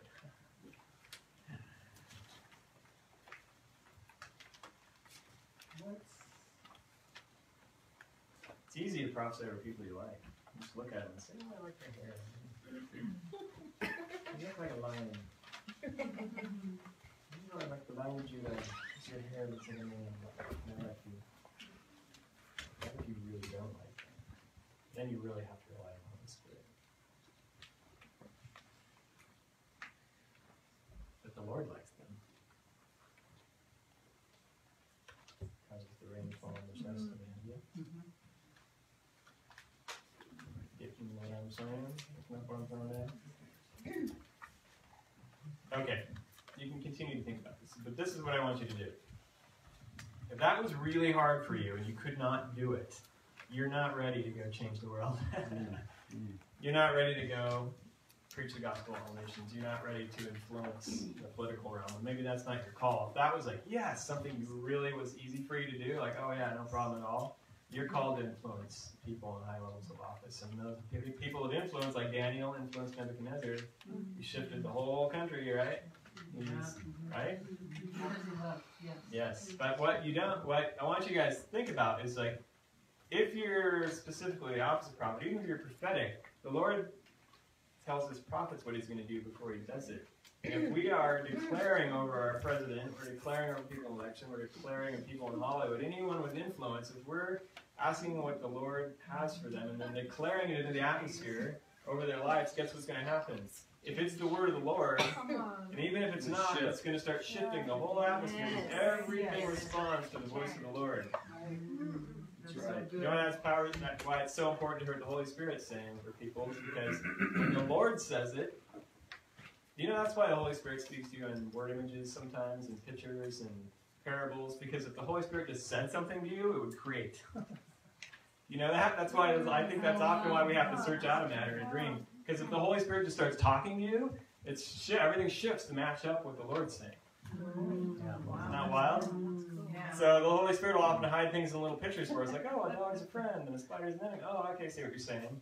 It's easy to prophesy over people you like. You just look at them and say, "Oh, I like their hair. You look like a lion. You know, I like the language you like. It's your hair that's in a man. I like you." What if you really don't like them? Then you really have to rely on the Holy Spirit. But the Lord likes them. Causes the rain to fall on their steps to land. Yeah. Getting what I'm saying? That's not what I'm throwing down. Okay, you can continue to think about this, but this is what I want you to do. If that was really hard for you and you could not do it, you're not ready to go change the world. You're not ready to go preach the gospel to all nations. You're not ready to influence the political realm. Maybe that's not your call. If that was like, yes, something really was easy for you to do, like, oh yeah, no problem at all, you're called to influence people in high levels of office. And the people of influence, like Daniel influenced Nebuchadnezzar, he shifted the whole country, right? He's, right? Yes. But what you don't, what I want you guys to think about is like, if you're specifically the opposite prophet, even if you're prophetic, the Lord tells his prophets what he's going to do before he does it. And if we are declaring over our president, we're declaring over people in election, we're declaring over people in Hollywood, anyone with influence, if we're asking what the Lord has for them and then declaring it into the atmosphere over their lives, guess what's going to happen? If it's the word of the Lord, and even if it's not, it's going to start shifting the whole atmosphere. Everything responds to the voice of the Lord. That's right. You know that's power. That's why it's so important to hear what the Holy Spirit's saying for people, because when the Lord says it, you know that's why the Holy Spirit speaks to you in word images sometimes, and pictures and parables, because if the Holy Spirit just said something to you, it would create. You know that? That's why I think that's often why we have to search out a matter in a dream. Because if the Holy Spirit just starts talking to you, it's sh everything shifts to match up with the Lord's saying. Yeah. Isn't that wild? Yeah. So the Holy Spirit will often hide things in little pictures for us, like, oh, a dog's a friend and a spider's an enemy. Oh, okay, I see what you're saying.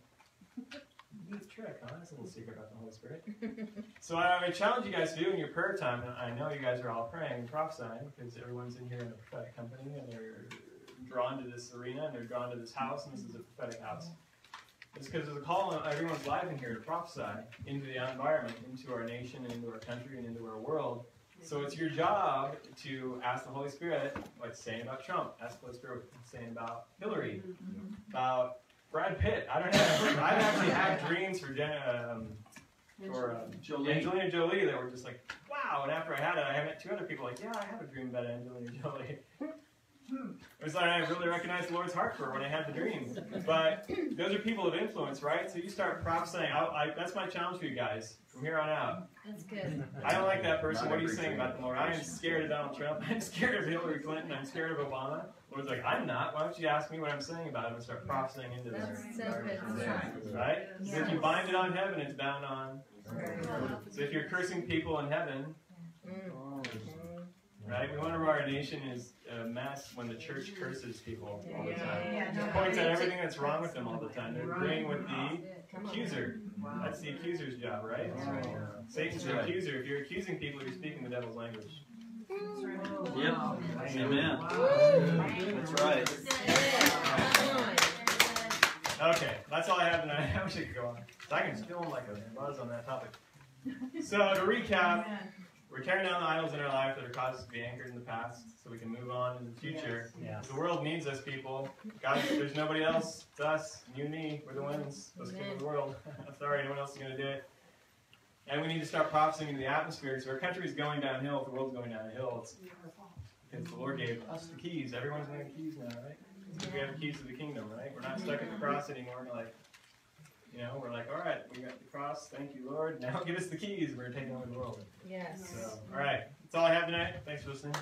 Neat trick, huh? That's a little secret about the Holy Spirit. So I, I challenge you guys to do in your prayer time, and I know you guys are all praying and prophesying, because everyone's in here in a prophetic company, and they're drawn to this arena, and they're drawn to this house, and this is a prophetic house. It's because there's a call on everyone's life in here to prophesy into the environment, into our nation, and into our country, and into our world. So it's your job to ask the Holy Spirit, like saying about Trump, ask the Holy Spirit what he's saying about Hillary, about Brad Pitt. I don't know. I've actually had dreams for Jen, um, for um, Jolie. Angelina Jolie that were just like, wow. And after I had it, I had two other people like, yeah, I have a dream about Angelina Jolie. It was like I really recognized the Lord's heart for her when I had the dream. But those are people of influence, right? So you start prophesying. I, I, that's my challenge for you guys from here on out. That's good. I don't like that person. What are you saying about the Lord? I am scared of Donald Trump. I'm scared of Hillary Clinton. I'm scared of Obama. The Lord's like, I'm not. Why don't you ask me what I'm saying about him and start prophesying into this? That's so good. Right? So if you bind it on heaven, it's bound on. So if you're cursing people in heaven, right? We wonder why our nation is a mess when the church curses people all the time. It points out everything that's wrong with them all the time. They're agreeing with the accuser. That's the accuser's job, right? Satan's the accuser. If you're accusing people, you're speaking the devil's language. Yep. Amen. That's right. Okay, that's all I have tonight. I wish I could go on. I can feel like a buzz on that topic. So to recap, we're tearing down the idols in our life that are caused us to be anchored in the past so we can move on in the future. Yes. The world needs us, people. God, there's nobody else. It's us, you and me. We're the ones. Let's give the world. Sorry, no one else is going to do it. And we need to start prophesying into the atmosphere. So our country is going downhill. If the world's going downhill, it's because the Lord gave us the keys. Everyone's going to have keys now, right? Because we have the keys to the kingdom, right? We're not stuck at the cross anymore. We're like, you know, we're like, all right, we got the cross. Thank you, Lord. Now give us the keys. We're taking over the world. Yes. So, all right. That's all I have tonight. Thanks for listening.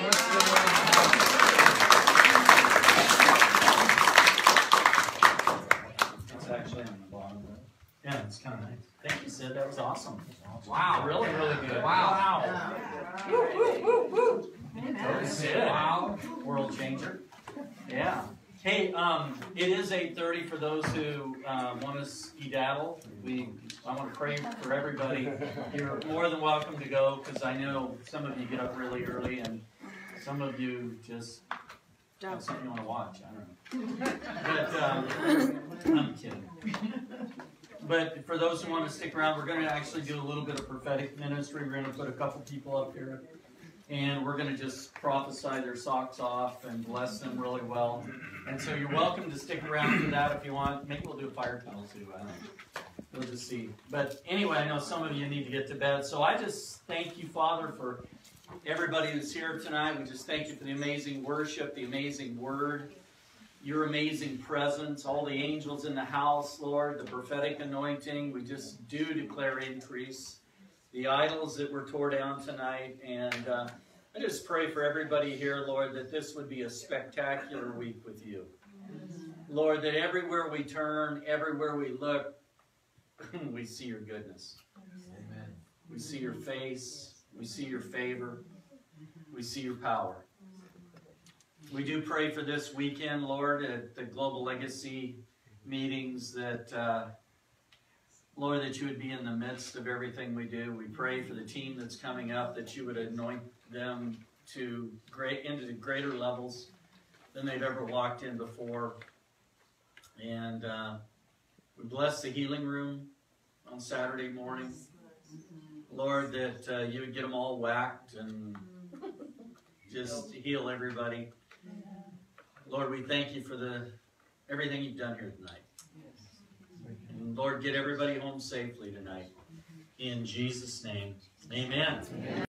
It's actually on the bottom. Yeah, it's kind of nice. Thank you, Sid. That was awesome. Wow. Really, really good. Wow. Wow. Woo, woo, woo, woo. Totally Sid. Wow. World changer. Yeah. Hey, um, it is eight thirty for those who um, want to skedaddle. We, I want to pray for everybody. You're more than welcome to go because I know some of you get up really early and some of you just have something you want to watch. I don't know. But um, I'm kidding. But for those who want to stick around, we're going to actually do a little bit of prophetic ministry. We're going to put a couple people up here. And we're going to just prophesy their socks off and bless them really well. And so you're welcome to stick around for that if you want. Maybe we'll do a fire tunnel too. I don't know. We'll just see. But anyway, I know some of you need to get to bed. So I just thank you, Father, for everybody that's here tonight. We just thank you for the amazing worship, the amazing word, your amazing presence, all the angels in the house, Lord, the prophetic anointing. We just do declare increase. The idols that were tore down tonight, and uh, I just pray for everybody here, Lord, that this would be a spectacular week with you. Lord, that everywhere we turn, everywhere we look, we see your goodness. Amen. We see your face, we see your favor, we see your power. We do pray for this weekend, Lord, at the Global Legacy meetings that, uh, Lord, that you would be in the midst of everything we do. We pray for the team that's coming up, that you would anoint them to great into greater levels than they've ever walked in before. And uh, we bless the healing room on Saturday morning. Lord, that uh, you would get them all whacked and just heal everybody. Lord, we thank you for the everything you've done here tonight. And Lord, get everybody home safely tonight. In Jesus' name, amen. Amen.